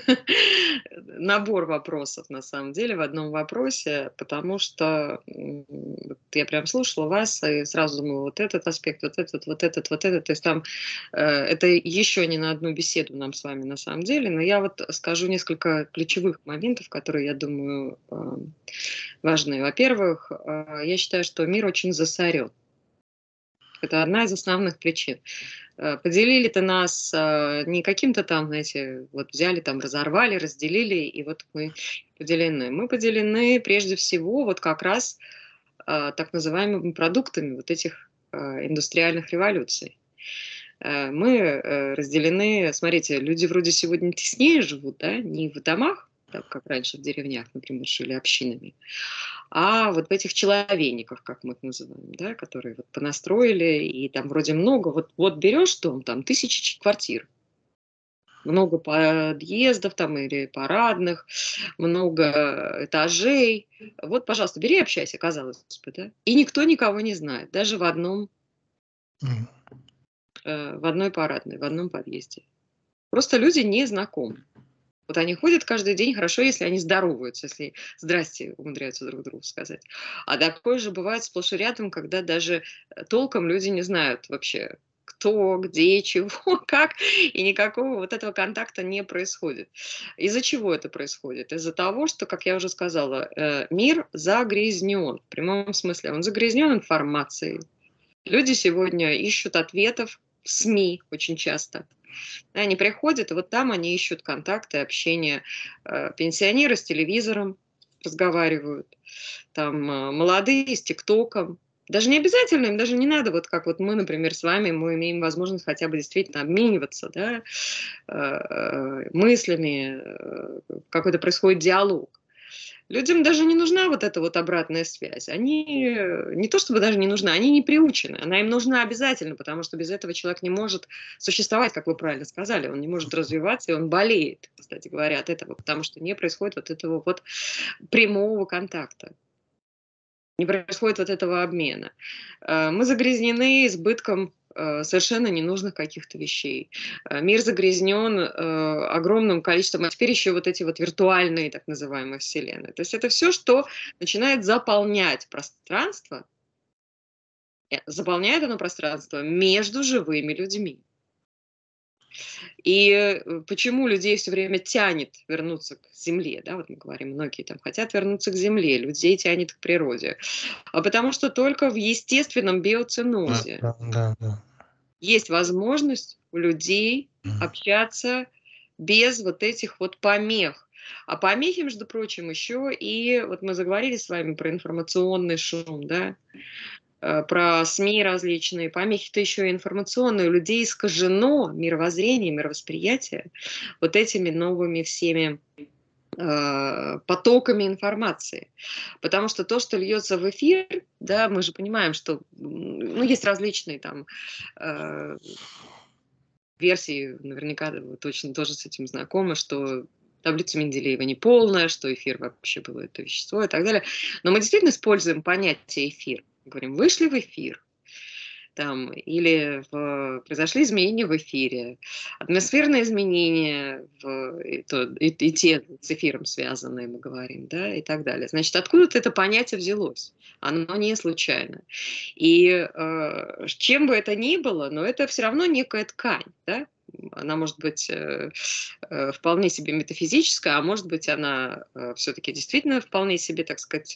Набор вопросов на самом деле в одном вопросе, потому что вот я прям слушала вас и сразу думала, вот этот аспект, вот этот, вот этот, вот этот. То есть там это еще не на одну беседу нам с вами на самом деле, но я вот скажу несколько ключевых моментов, которые, я думаю, важны. Во-первых, я считаю, что мир очень засорен. Это одна из основных причин. Поделили-то нас не каким-то там, знаете, вот взяли там, разорвали, разделили, и вот мы поделены. Мы поделены прежде всего вот как раз так называемыми продуктами вот этих индустриальных революций. Мы разделены, смотрите, люди вроде сегодня теснее живут, да, не в домах, так как раньше в деревнях, например, жили общинами, а вот в этих человейниках, как мы их называем, да, которые вот понастроили, и там вроде много, вот берешь дом, там тысячи квартир, много подъездов там или парадных, много этажей. Вот, пожалуйста, бери и общайся, казалось бы, да. И никто никого не знает, даже М. в одной парадной, в одном подъезде. Просто люди не знакомы. Вот они ходят каждый день, хорошо, если они здороваются, если «здрасте» умудряются друг другу сказать. А такое же бывает сплошь и рядом, когда даже толком люди не знают вообще, кто, где, чего, как, и никакого вот этого контакта не происходит. Из-за чего это происходит? Из-за того, что, как я уже сказала, мир загрязнен, в прямом смысле. Он загрязнен информацией. Люди сегодня ищут ответов в СМИ очень часто. Они приходят, и вот там они ищут контакты, общение. Пенсионеры с телевизором разговаривают, там молодые с ТикТоком. Даже не обязательно, им даже не надо, вот как вот мы, например, с вами, мы имеем возможность хотя бы действительно обмениваться, да, мыслями, какой-то происходит диалог. Людям даже не нужна вот эта вот обратная связь. Они не то чтобы даже не нужна, они не приучены. Она им нужна обязательно, потому что без этого человек не может существовать, как вы правильно сказали. Он не может развиваться, и он болеет, кстати говоря, от этого, потому что не происходит вот этого вот прямого контакта. Не происходит вот этого обмена. Мы загрязнены избытком совершенно ненужных каких-то вещей. Мир загрязнен огромным количеством, а теперь еще вот эти вот виртуальные так называемые вселенные. То есть это все, что начинает заполнять пространство, заполняет оно пространство между живыми людьми. И почему людей все время тянет вернуться к Земле, да, вот мы говорим, многие там хотят вернуться к Земле, людей тянет к природе, а потому что только в естественном Да, биоценозе да, да, да. есть возможность у людей М. общаться без вот этих вот помех. А помехи, между прочим, еще и, вот мы заговорили с вами про информационный шум, да, про СМИ различные, помехи-то еще и информационные. У людей искажено мировоззрение, мировосприятие вот этими новыми всеми потоками информации. Потому что то, что льется в эфир, да, мы же понимаем, что ну, есть различные там э, версии, наверняка вы точно тоже с этим знакомы, что таблица Менделеева неполная, что эфир вообще было это вещество и так далее. Но мы действительно используем понятие эфир. Говорим, вышли в эфир, там, или произошли изменения в эфире, атмосферные изменения, и те с эфиром связанные, мы говорим, да, и так далее. Значит, откуда это понятие взялось? Оно не случайно. И чем бы это ни было, но это все равно некая ткань, да? Она может быть вполне себе метафизическая, а может быть она все-таки действительно вполне себе, так сказать,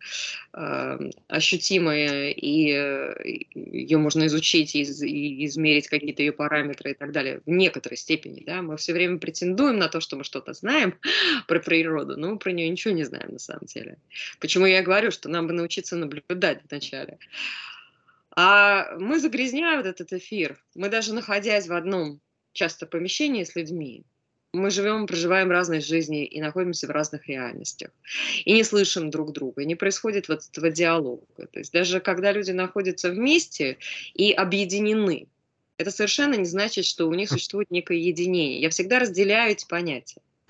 ощутимая, и ее можно изучить и измерить какие-то ее параметры и так далее в некоторой степени. Да? Мы все время претендуем на то, что мы что-то знаем про природу, но мы про нее ничего не знаем на самом деле. Почему я говорю, что нам бы научиться наблюдать вначале. А мы загрязняем вот этот эфир. Мы даже находясь в одном часто помещении с людьми, мы живем, проживаем разные жизни и находимся в разных реальностях. И не слышим друг друга, и не происходит вот этого диалога. То есть даже когда люди находятся вместе и объединены, это совершенно не значит, что у них существует некое единение. Я всегда разделяю эти понятия.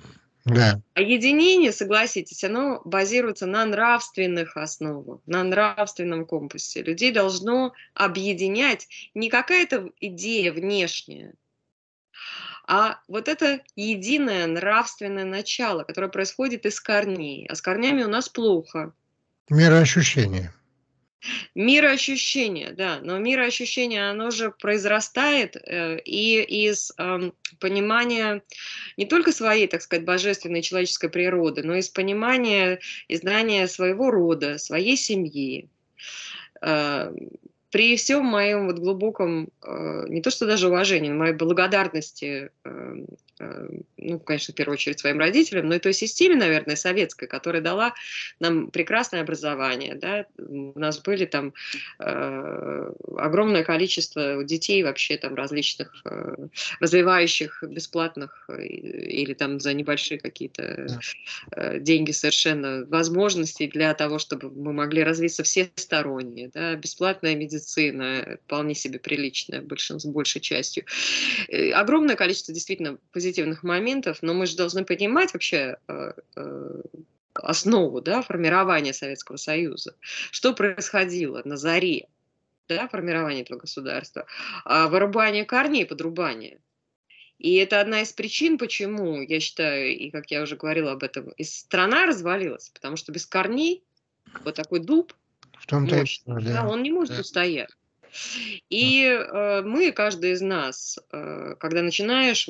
Да. А единение, согласитесь, оно базируется на нравственных основах, на нравственном компасе. Людей должно объединять не какая-то идея внешняя, а вот это единое нравственное начало, которое происходит из корней. А с корнями у нас плохо. Мироощущение. Мироощущение, да, но мироощущение, оно же произрастает и из понимания не только своей, так сказать, божественной человеческой природы, но и из понимания и знания своего рода, своей семьи. Э, При всем моем вот глубоком, не то что даже уважении, но моей благодарности, ну, конечно, в первую очередь своим родителям, но и той системе, наверное, советской, которая дала нам прекрасное образование. Да? У нас были там огромное количество детей вообще там различных, развивающих бесплатных или там за небольшие какие-то деньги совершенно возможностей для того, чтобы мы могли развиться всесторонне. Да? Бесплатная медицина, вполне себе приличная, большей частью. Огромное количество действительно позитивных моментов, но мы же должны понимать вообще основу, да, формирования Советского Союза. Что происходило на заре, да, формирования этого государства? Вырубание корней, подрубание. И это одна из причин, почему, я считаю, и как я уже говорила об этом, и страна развалилась, потому что без корней вот такой дуб В том-то и мощный, дело, да, да. он не может Да. устоять. И мы, каждый из нас, когда начинаешь,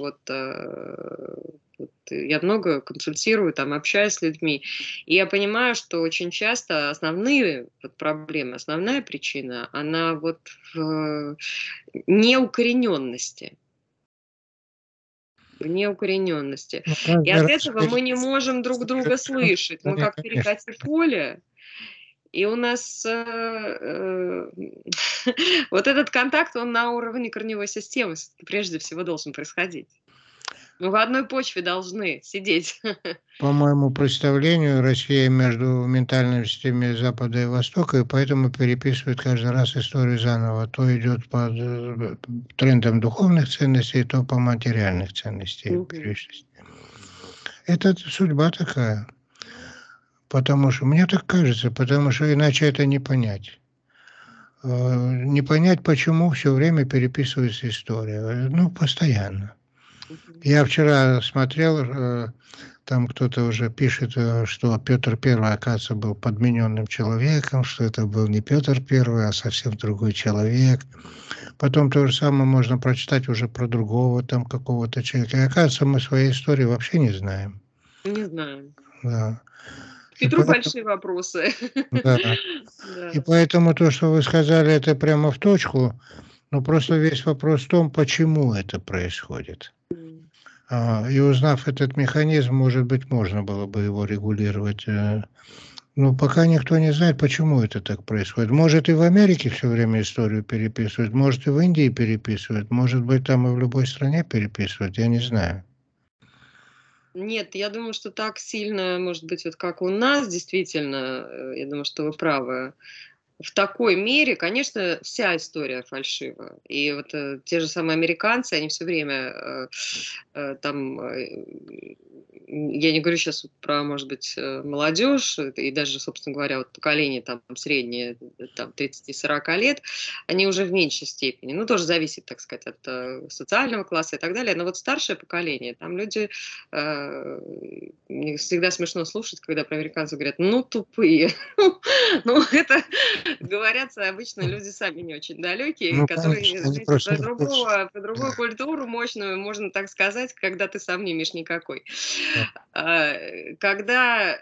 я много консультирую, там, общаюсь с людьми, и я понимаю, что очень часто основные вот проблемы, основная причина, она вот в неукорененности. В неукорененности. Ну, И каждый от раз этого мы не можем друг друга слышать. Мы не, как конечно. перекати поле, и у нас вот этот контакт, он на уровне корневой системы прежде всего должен происходить. Мы в одной почве должны сидеть. По моему представлению, Россия между ментальными системами Запада и Востока, и поэтому переписывает каждый раз историю заново. То идет по трендам духовных ценностей, то по материальных ценностей. Мгм. Это судьба такая. Потому что, мне так кажется, потому что иначе это не понять. Не понять, почему все время переписывается история. Ну, постоянно. Мгм. Я вчера смотрел, там кто-то уже пишет, что Петр Первый, оказывается, был подмененным человеком, что это был не Петр Первый, а совсем другой человек. Потом то же самое можно прочитать уже про другого там какого-то человека. И оказывается, мы своей истории вообще не знаем. Не знаю. Да. К И Петру поэтому, большие вопросы. да. И Да. поэтому то, что вы сказали, это прямо в точку. Но просто весь вопрос в том, почему это происходит. М. И узнав этот механизм, может быть, можно было бы его регулировать. Но пока никто не знает, почему это так происходит. Может, и в Америке все время историю переписывают, может, и в Индии переписывают, может быть, там и в любой стране переписывают, я не знаю. Нет, я думаю, что так сильно, может быть, вот как у нас, действительно, я думаю, что вы правы. В такой мере, конечно, вся история фальшива. И вот те же самые американцы, они все время там, я не говорю сейчас про, может быть, молодежь, и даже, собственно говоря, вот поколение там среднее, там 30-40 лет, они уже в меньшей степени, ну, тоже зависит, так сказать, от социального класса и так далее, но вот старшее поколение, там люди, мне всегда смешно слушать, когда про американцев говорят, ну, тупые. Ну, это говорят обычно люди сами не очень далекие, Ну, которые, конечно, они знаете, просто не в курсе. про другую Да, культуру мощную, можно так сказать, когда ты сам не имеешь никакой. да. Когда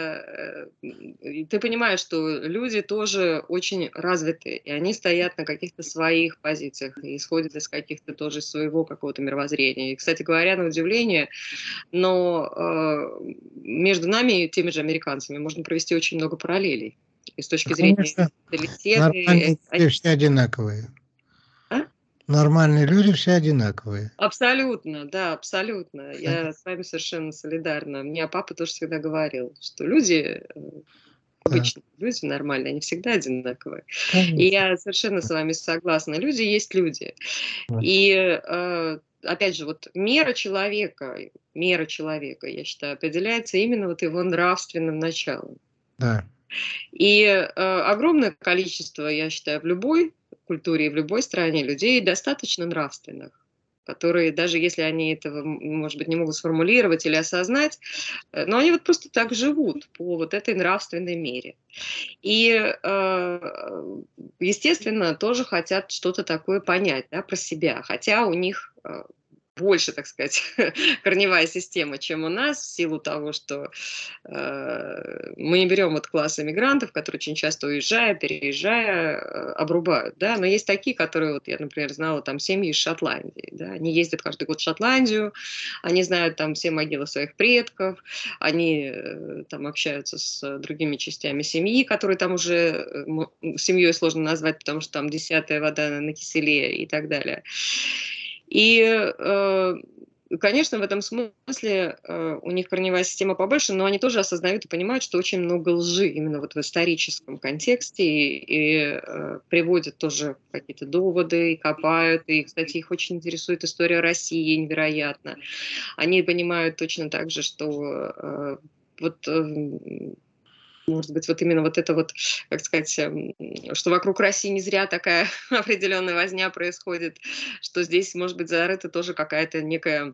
ты понимаешь, что люди тоже очень развиты, и они стоят на каких-то своих позициях, и исходят из каких-то тоже своего какого-то мировоззрения. И, кстати говоря, на удивление, но между нами и теми же американцами можно провести очень много параллелей. И с точки зрения Конечно, менталитета. нормальные люди все одинаковые. А? Нормальные люди все одинаковые. Абсолютно, да, абсолютно. Я с вами совершенно солидарна. Мне папа тоже всегда говорил, что люди, Да, обычные люди нормальные, они всегда одинаковые. И конечно. я совершенно с вами согласна. Люди есть люди. Да. И опять же, вот мера человека, я считаю, определяется именно вот его нравственным началом. Да. И огромное количество, я считаю, в любой культуре и в любой стране людей достаточно нравственных, которые, даже если они этого, может быть, не могут сформулировать или осознать, но они вот просто так живут по вот этой нравственной мере. И, естественно, тоже хотят что-то такое понять, да, про себя, хотя у них больше, так сказать, корневая система, чем у нас, в силу того, что мы не берем вот класс иммигрантов, которые очень часто, уезжая, переезжая, обрубают, да, но есть такие, которые, вот я, например, знала там семьи из Шотландии, да, они ездят каждый год в Шотландию, они знают там все могилы своих предков, они там общаются с другими частями семьи, которые там уже семьей сложно назвать, потому что там 10-я вода на киселе и так далее. И, конечно, в этом смысле у них корневая система побольше, но они тоже осознают и понимают, что очень много лжи именно вот в историческом контексте, и приводят тоже какие-то доводы, и копают, и, кстати, их очень интересует история России невероятно. Они понимают точно так же, что вот может быть, вот именно вот это вот, как сказать, что вокруг России не зря такая определенная возня происходит, что здесь, может быть, зарыта тоже какая-то некая,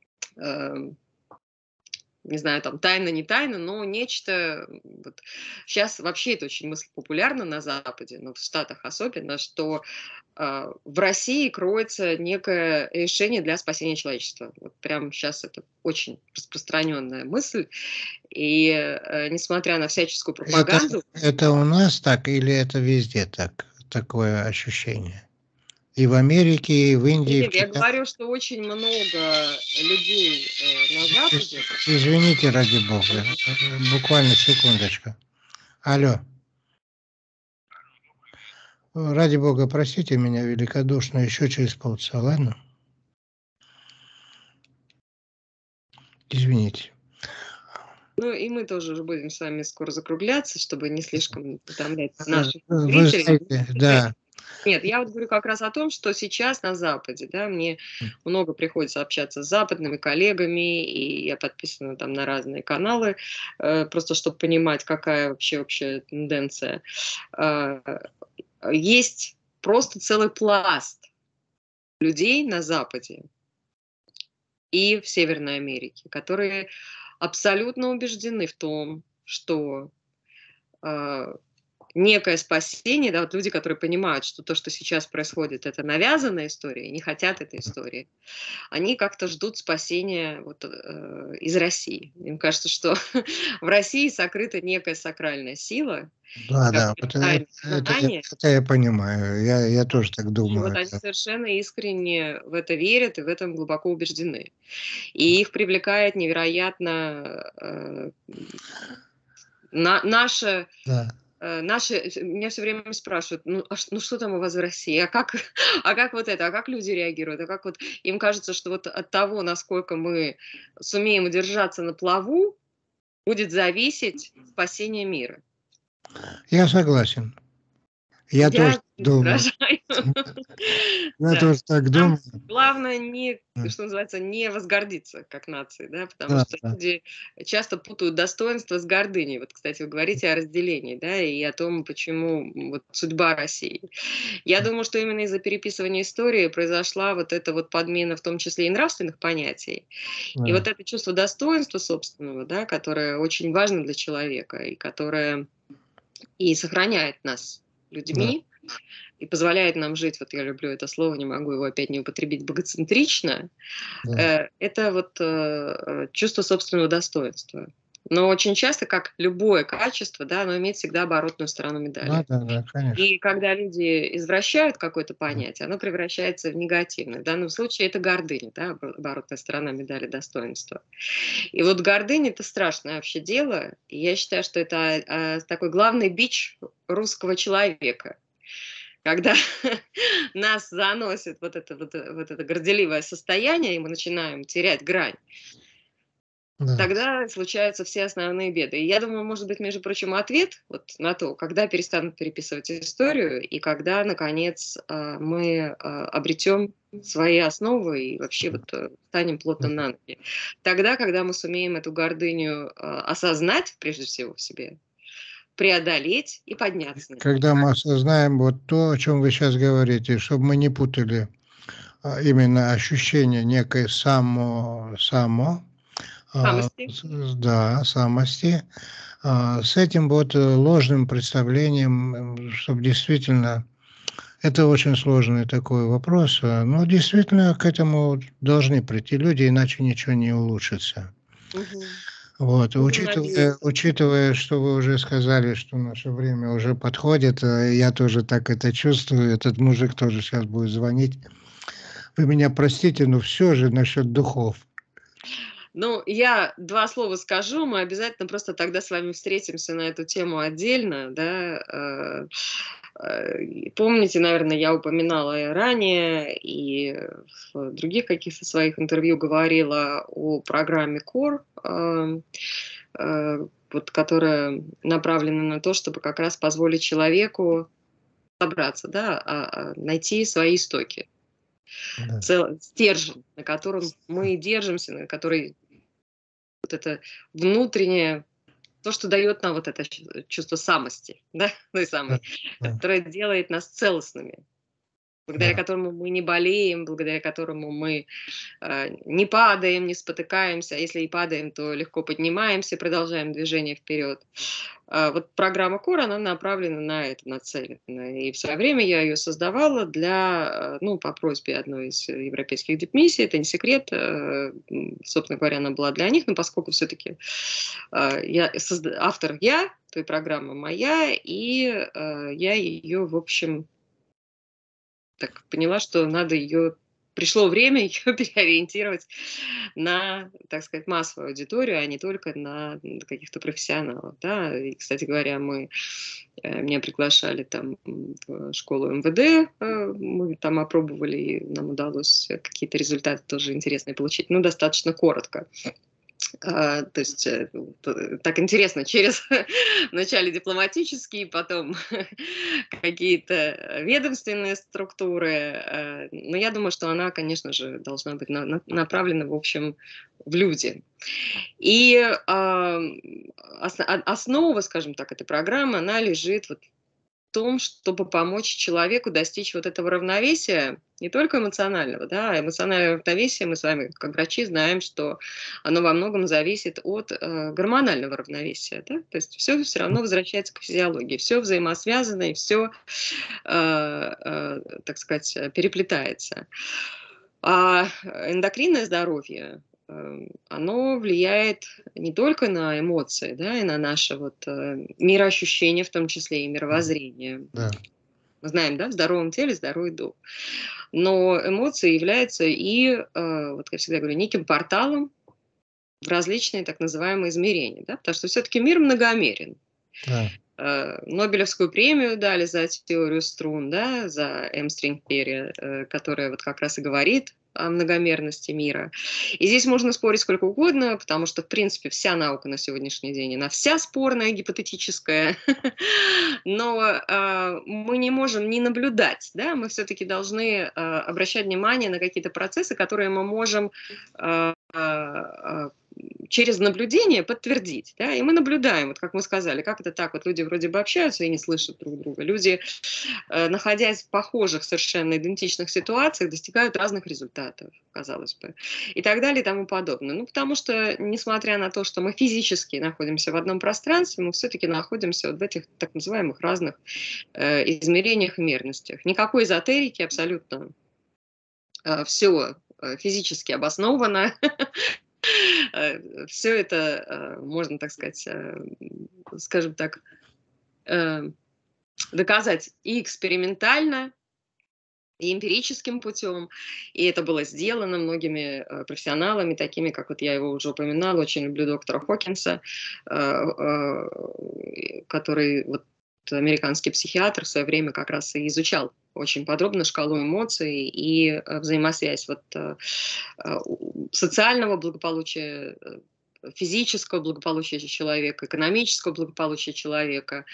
не знаю, там тайна, не тайна, но нечто. Вот. Сейчас вообще это очень мысль популярна на Западе, но в Штатах особенно, что в России кроется некое решение для спасения человечества. Вот прямо сейчас это очень распространенная мысль. И несмотря на всяческую пропаганду... Это у нас так или это везде так, такое ощущение? И в Америке, и в Индии, и в Нет, я Китае? говорю, что очень много людей на Западе... Извините, ради бога, буквально секундочку. Алло. Ради бога, простите меня великодушно, еще через полчаса, ладно? Извините. Ну и мы тоже уже будем с вами скоро закругляться, чтобы не слишком утомлять наших Вы зрителей. знаете, да. Нет, я вот говорю как раз о том, что сейчас на Западе, да, мне много приходится общаться с западными коллегами, и я подписана там на разные каналы, просто чтобы понимать, какая вообще общая тенденция. Есть просто целый пласт людей на Западе и в Северной Америке, которые абсолютно убеждены в том, что некое спасение, да, вот люди, которые понимают, что то, что сейчас происходит, это навязанная история, не хотят этой истории, они как-то ждут спасения вот, из России. Им кажется, что в России сокрыта некая сакральная сила, Да, какое-то тайное знание, это я понимаю, я тоже так и вот думаю. они совершенно искренне в это верят и в этом глубоко убеждены. И их привлекает невероятно наше Да. меня все время спрашивают, ну, ну что там у вас в России, а как вот это, а как люди реагируют, а как вот им кажется, что вот от того, насколько мы сумеем удержаться на плаву, будет зависеть спасение мира. Я согласен. Я тоже Я думаю. возражаю. Я Да. тоже так Нам думаю. главное не, М, что называется, не возгордиться как нации, да, потому Да, что да. люди часто путают достоинство с гордыней. Вот, кстати, вы говорите о разделении, да, и о том, почему вот судьба России. Я думаю, что именно из-за переписывания истории произошла вот эта вот подмена, в том числе и нравственных понятий. И Да. вот это чувство достоинства собственного, да, которое очень важно для человека, и которое и сохраняет нас Да. людьми, и позволяет нам жить, вот я люблю это слово, не могу его опять не употребить, богоцентрично, Да. это вот чувство собственного достоинства. Но очень часто, как любое качество, да, оно имеет всегда оборотную сторону медали. Да, конечно. И когда люди извращают какое-то М, понятие, оно превращается в негативное. В данном случае это гордыня, да, оборотная сторона медали достоинства. И вот гордыня – это страшное вообще дело. И я считаю, что это такой главный бич русского человека. Когда нас заносит вот это горделивое состояние, и мы начинаем терять грань, Да. тогда случаются все основные беды. И я думаю, может быть, между прочим, ответ вот на то, когда перестанут переписывать историю и когда, наконец, мы обретем свои основы и вообще вот станем плотно на ноги. Тогда, когда мы сумеем эту гордыню осознать, прежде всего, в себе, преодолеть и подняться над ней. Когда мы осознаем вот то, о чем вы сейчас говорите, чтобы мы не путали именно ощущение некой Самости. да, самости, с этим вот ложным представлением, чтобы действительно, это очень сложный такой вопрос, но действительно к этому должны прийти люди, иначе ничего не улучшится. Мгм. Вот, и Будем надеяться. учитывая, что вы уже сказали, что наше время уже подходит, я тоже так это чувствую, этот мужик тоже сейчас будет звонить. Вы меня простите, но все же насчет духов. Ну, я 2 слова скажу, мы обязательно просто тогда с вами встретимся на эту тему отдельно, да. И помните, наверное, я упоминала и ранее, и в других каких-то своих интервью говорила о программе CORE, вот которая направлена на то, чтобы как раз позволить человеку собраться, да, найти свои истоки. Да, Стержень, на котором мы держимся, на который вот это внутреннее, то, что дает нам вот это чувство самости, да, той да, самой, да, которое делает нас целостными, благодаря да. которому мы не болеем, благодаря которому мы не падаем, не спотыкаемся, а если и падаем, то легко поднимаемся, продолжаем движение вперед. Вот программа CORE, она направлена на это, нацелена. И в свое время я ее создавала для, ну, по просьбе одной из европейских дипмиссий, это не секрет, собственно говоря, она была для них, но поскольку все-таки автор я, той программы моя, и я ее, в общем, так поняла, что надо ее, пришло время ее переориентировать на, так сказать, массовую аудиторию, а не только на каких-то профессионалов, да. И, кстати говоря, меня приглашали там в школу МВД, мы там опробовали, и нам удалось какие-то результаты тоже интересные получить, но достаточно коротко. То есть так интересно, через вначале дипломатические, потом какие-то ведомственные структуры. Но я думаю, что она, конечно же, должна быть направлена, в общем, в люди. И основа, скажем так, этой программы, она лежит вот том, чтобы помочь человеку достичь вот этого равновесия, не только эмоционального, да, эмоциональное равновесие, мы с вами, как врачи, знаем, что оно во многом зависит от гормонального равновесия, да, то есть все равно возвращается к физиологии, все взаимосвязано и все, так сказать, переплетается. А эндокринное здоровье, оно влияет не только на эмоции, да, и на наше вот мироощущение, в том числе и мировоззрение. Да. Мы знаем, да, в здоровом теле здоровый дух. Но эмоции являются и, вот я всегда говорю, неким порталом в различные так называемые измерения, да, потому что все-таки мир многомерен. Да. Нобелевскую премию дали за теорию струн, да, за М-стринг-теорию, которая вот как раз и говорит о многомерности мира. И здесь можно спорить сколько угодно, потому что, в принципе, вся наука на сегодняшний день, она вся спорная, гипотетическая, но мы не можем не наблюдать, да, мы все-таки должны обращать внимание на какие-то процессы, которые мы можем через наблюдение подтвердить, да, и мы наблюдаем, вот как мы сказали, как это так, вот люди вроде бы общаются и не слышат друг друга, люди, находясь в похожих, совершенно идентичных ситуациях, достигают разных результатов, казалось бы, и так далее и тому подобное. Ну, потому что, несмотря на то, что мы физически находимся в одном пространстве, мы все-таки находимся вот в этих так называемых разных измерениях и мерностях. Никакой эзотерики абсолютно, все физически обосновано. Все это можно, так сказать, скажем так, доказать и экспериментально, и эмпирическим путем. И это было сделано многими профессионалами, такими, как вот я его уже упоминала, очень люблю доктора Хокинса, который вот американский психиатр в свое время как раз и изучал очень подробно шкалу эмоций и взаимосвязь вот социального благополучия, физического благополучия человека, экономического благополучия человека.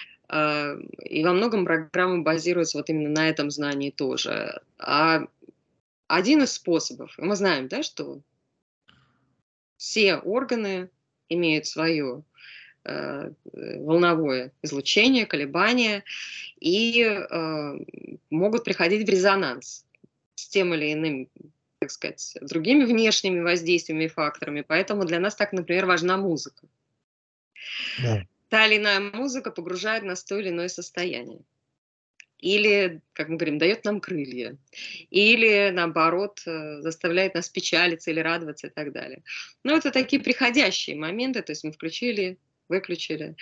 И во многом программа базируется вот именно на этом знании тоже. А один из способов, мы знаем, да, что все органы имеют свое волновое излучение, колебания и могут приходить в резонанс с тем или иным, так сказать, другими внешними воздействиями и факторами. Поэтому для нас так, например, важна музыка. Да. Та или иная музыка погружает нас в то или иное состояние. Или, как мы говорим, дает нам крылья. Или, наоборот, заставляет нас печалиться или радоваться и так далее. Но это такие приходящие моменты, то есть мы включили, выключили.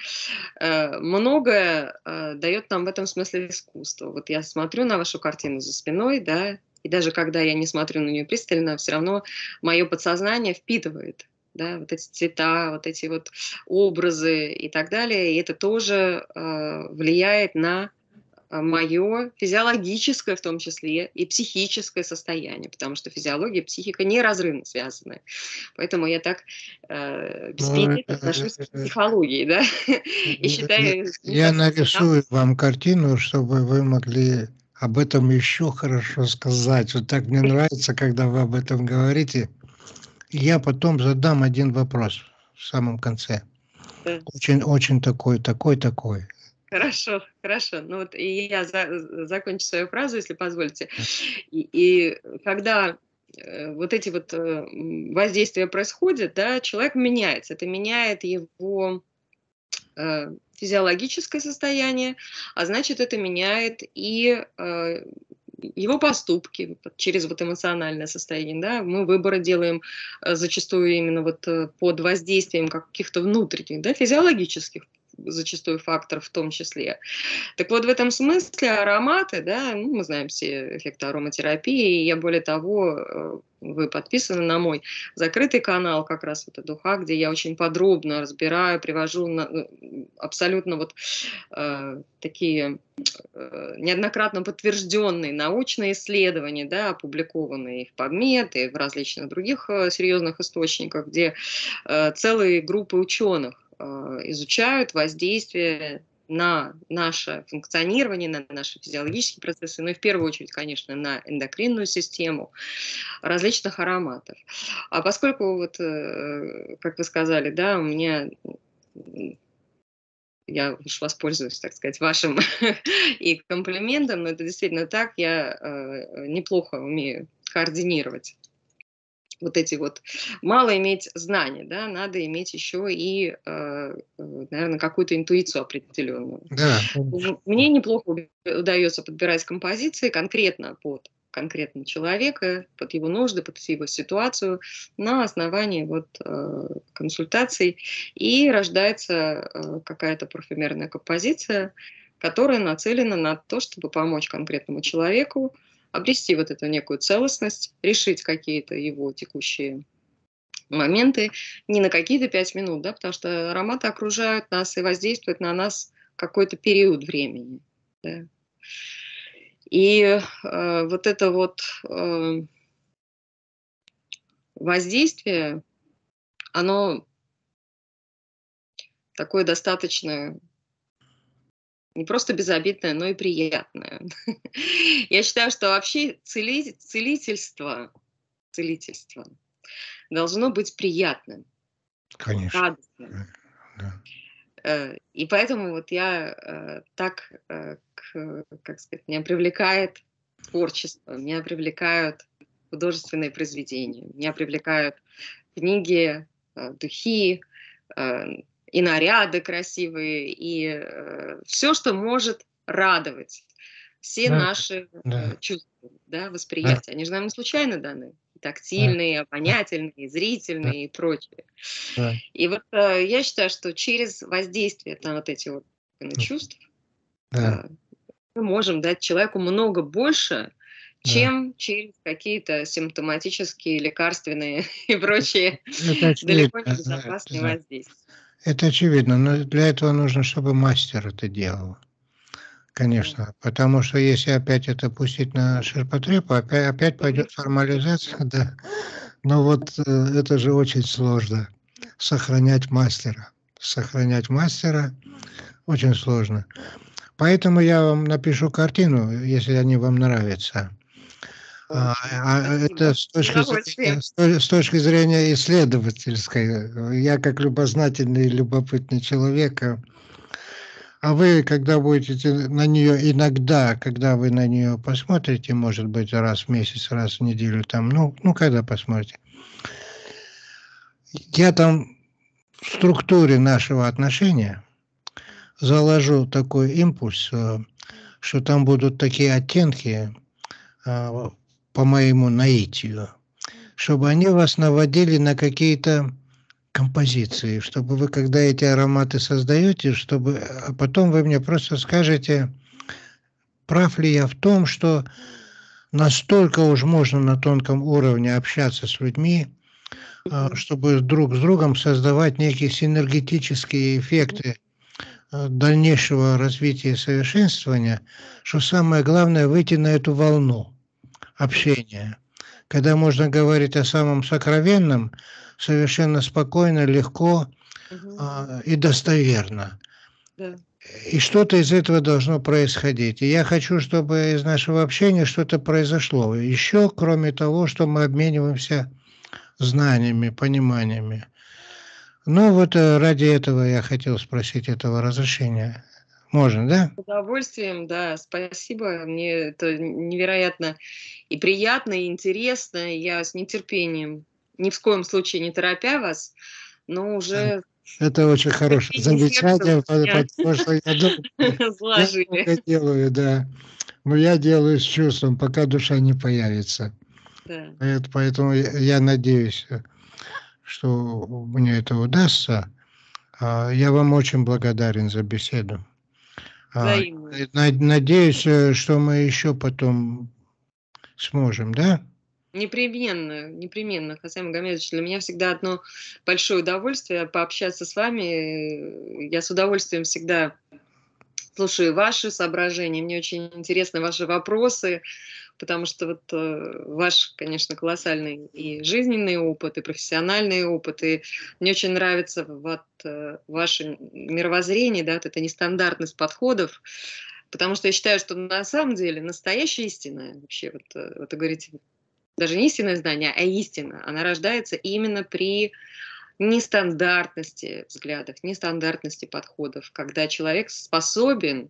Многое дает нам в этом смысле искусство. Вот я смотрю на вашу картину за спиной, да, и даже когда я не смотрю на нее пристально, все равно мое подсознание впитывает, да, вот эти цвета, вот эти вот образы и так далее. И это тоже влияет на мое физиологическое, в том числе, и психическое состояние, потому что физиология и психика неразрывно связаны. Поэтому я так беспечно отношусь к психологии, да, и считаю... Я нарисую вам картину, чтобы вы могли об этом еще хорошо сказать. Вот так мне нравится, когда вы об этом говорите. Я потом задам один вопрос в самом конце. Очень такой. Хорошо. Ну вот и я закончу свою фразу, если позволите. И когда вот эти вот воздействия происходят, да, человек меняется. Это меняет его физиологическое состояние, а значит, это меняет и его поступки через вот эмоциональное состояние, да, мы выборы делаем зачастую именно вот под воздействием каких-то внутренних, да, физиологических зачастую факторов в том числе. Так вот, в этом смысле ароматы, да, ну, мы знаем все эффекты ароматерапии, и я, более того, вы подписаны на мой закрытый канал, как раз вот «Духа», где я очень подробно разбираю, привожу абсолютно вот такие неоднократно подтвержденные научные исследования, да, опубликованные в PubMed и в различных других серьезных источниках, где целые группы ученых изучают воздействие на наше функционирование, на наши физиологические процессы, ну и в первую очередь, конечно, на эндокринную систему различных ароматов. А поскольку, вот, как вы сказали, да, у меня, я уж воспользуюсь, так сказать, вашим и комплиментом, но это действительно так, я неплохо умею координировать вот эти вот, мало иметь знаний, да, надо иметь еще и, наверное, какую-то интуицию определенную. Да. Мне неплохо удается подбирать композиции конкретно под конкретного человека, под его нужды, под его ситуацию, на основании вот консультаций, и рождается какая-то парфюмерная композиция, которая нацелена на то, чтобы помочь конкретному человеку обрести вот эту некую целостность, решить какие-то его текущие моменты, не на какие-то 5 минут, да, потому что ароматы окружают нас и воздействуют на нас какой-то период времени. Да. И вот это вот воздействие, оно такое достаточно не просто безобидное, но и приятное. Я считаю, что вообще целительство должно быть приятным, Конечно. радостным. Да. И поэтому вот я так, как сказать, меня привлекает творчество, меня привлекают художественные произведения, меня привлекают книги, духи, и наряды красивые, и все, что может радовать все наши чувства, да, восприятия. Они же нам не случайно даны. Тактильные, обонятельные, зрительные и прочие. И вот я считаю, что через воздействие на вот эти вот чувств мы можем дать человеку много больше, чем через какие-то симптоматические, лекарственные и прочие далеко не безопасные воздействия. Это очевидно, но для этого нужно, чтобы мастер это делал. Конечно, потому что если опять это пустить на ширпотреб, опять пойдет формализация, да. Но вот это же очень сложно. сохранять мастера. Сохранять мастера очень сложно. Поэтому я вам напишу картину, если они вам нравятся. Это Спасибо. С удовольствием. с точки зрения исследовательской. Я как любознательный и любопытный человек. А вы, когда будете на нее иногда, когда вы на нее посмотрите, может быть, раз в месяц, раз в неделю, там, ну когда посмотрите, я там в структуре нашего отношения заложу такой импульс, что там будут такие оттенки по моему наитию, чтобы они вас наводили на какие-то композиции, чтобы вы, когда эти ароматы создаете, чтобы, а потом вы мне просто скажете, прав ли я в том, что настолько уж можно на тонком уровне общаться с людьми, чтобы друг с другом создавать некие синергетические эффекты дальнейшего развития и совершенствования, что самое главное выйти на эту волну общения, когда можно говорить о самом сокровенном совершенно спокойно, легко и достоверно. Да. И что-то из этого должно происходить. И я хочу, чтобы из нашего общения что-то произошло. Еще, кроме того, что мы обмениваемся знаниями, пониманиями. Ну вот ради этого я хотел спросить этого разрешения. Можно, да? С удовольствием, да, спасибо. Мне это невероятно и приятно, и интересно. Я с нетерпением, ни в коем случае не торопя вас, но уже Это очень хорошее замечание, потому что я сложили. много делаю, да. Но я делаю с чувством, пока душа не появится. Да. Поэтому я надеюсь, что мне это удастся. Я вам очень благодарен за беседу. Взаимно. Надеюсь, что мы еще потом сможем, да? Непременно, непременно, Хасам Магомедович, для меня всегда одно большое удовольствие пообщаться с вами. Я с удовольствием всегда слушаю ваши соображения, мне очень интересны ваши вопросы, потому что вот ваш, конечно, колоссальный и жизненный опыт, и профессиональный опыт, и мне очень нравится вот ваше мировоззрение, да, вот эта нестандартность подходов, потому что я считаю, что на самом деле настоящая истина, вообще, вот вы говорите, даже не истинное знание, а истина, она рождается именно при нестандартности взглядов, нестандартности подходов, когда человек способен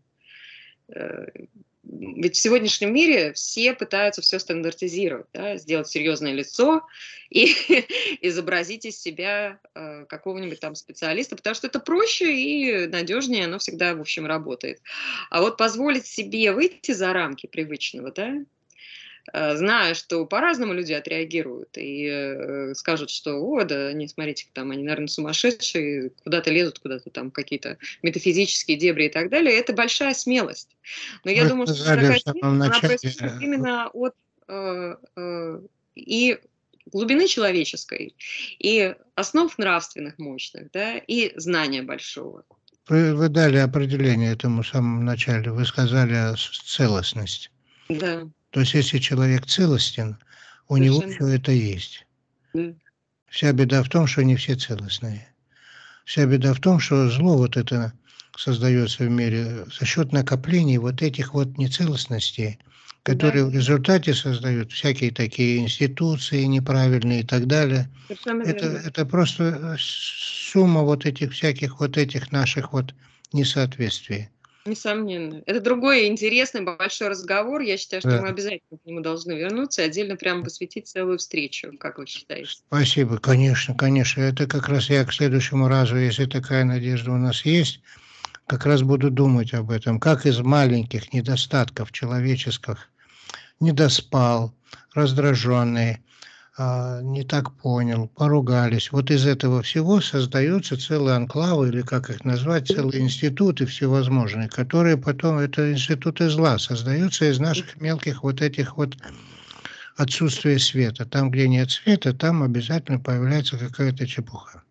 ведь в сегодняшнем мире все пытаются все стандартизировать, да, сделать серьезное лицо и изобразить из себя какого-нибудь там специалиста, потому что это проще и надежнее, оно всегда, в общем, работает. А вот позволить себе выйти за рамки привычного, да, зная, что по-разному люди отреагируют и скажут, что, о, да, они, смотрите, там, они, наверное, сумасшедшие, куда-то лезут, куда-то там какие-то метафизические дебри и так далее. Это большая смелость. Но я Вы думаю, что сказали в такая самом смелость, она начале, происходит именно от и глубины человеческой, и основ нравственных мощных, да, и знания большого. вы дали определение этому в самом начале, вы сказали целостность. Да, То есть если человек целостен, у него совершенно. все это есть. Да. Вся беда в том, что не все целостные. Вся беда в том, что зло вот это создается в мире за счет накоплений вот этих вот нецелостностей, которые в результате создают всякие такие институции неправильные и так далее. Совершенно верно. Это просто сумма вот этих всяких вот этих наших вот несоответствий. Несомненно. Это другой интересный большой разговор. Я считаю, что Да. мы обязательно к нему должны вернуться и отдельно прямо посвятить целую встречу, как вы считаете? Спасибо, конечно, конечно. Это как раз я к следующему разу, если такая надежда у нас есть, как раз буду думать об этом, как из маленьких недостатков человеческих, недоспал, раздраженный, не так понял, поругались. Вот из этого всего создаются целые анклавы, или как их назвать, целые институты всевозможные, которые потом, это институты зла, создаются из наших мелких вот этих вот отсутствия света. Там, где нет света, там обязательно появляется какая-то чепуха.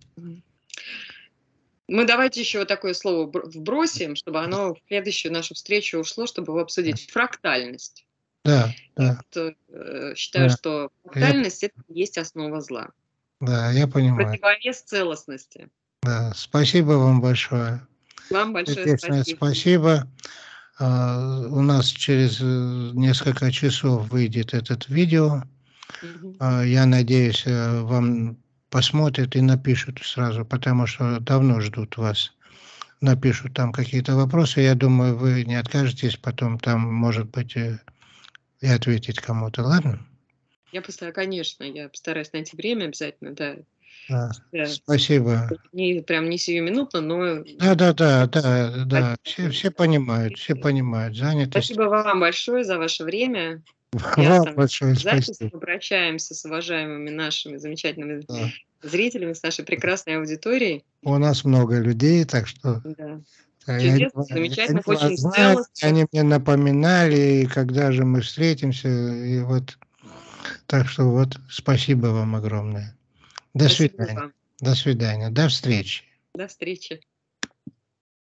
Мы давайте еще вот такое слово вбросим, чтобы оно в следующую нашу встречу ушло, чтобы его обсудить. Фрактальность. Да, Я да, вот, считаю, да. что Я, фрактальность – это и есть основа зла. Да, я понимаю. Противовес целостности. Да, спасибо вам большое. Вам большое Сердечное спасибо. спасибо. У нас через несколько часов выйдет этот видео. Мгм. Я надеюсь, вам посмотрят и напишут сразу, потому что давно ждут вас. Напишут там какие-то вопросы. Я думаю, вы не откажетесь потом там, может быть, и ответить кому-то. Ладно? Конечно, я постараюсь найти время обязательно, да. Да. Да. Спасибо. Прям не сиюминутно, но Да-да-да, да, да. Все обязательно. понимают. Занятость. Спасибо вам большое за ваше время. Я Вам оставлю большое запись. спасибо. Мы прощаемся с уважаемыми нашими замечательными Да. зрителями, с нашей прекрасной аудиторией. У нас много людей, так что Да. я Чудесно, они замечательно, вас очень знают, целостных. они мне напоминали, и когда же мы встретимся, и вот так что вот спасибо вам огромное. До Спасибо свидания. вам. До свидания. До встречи. До встречи.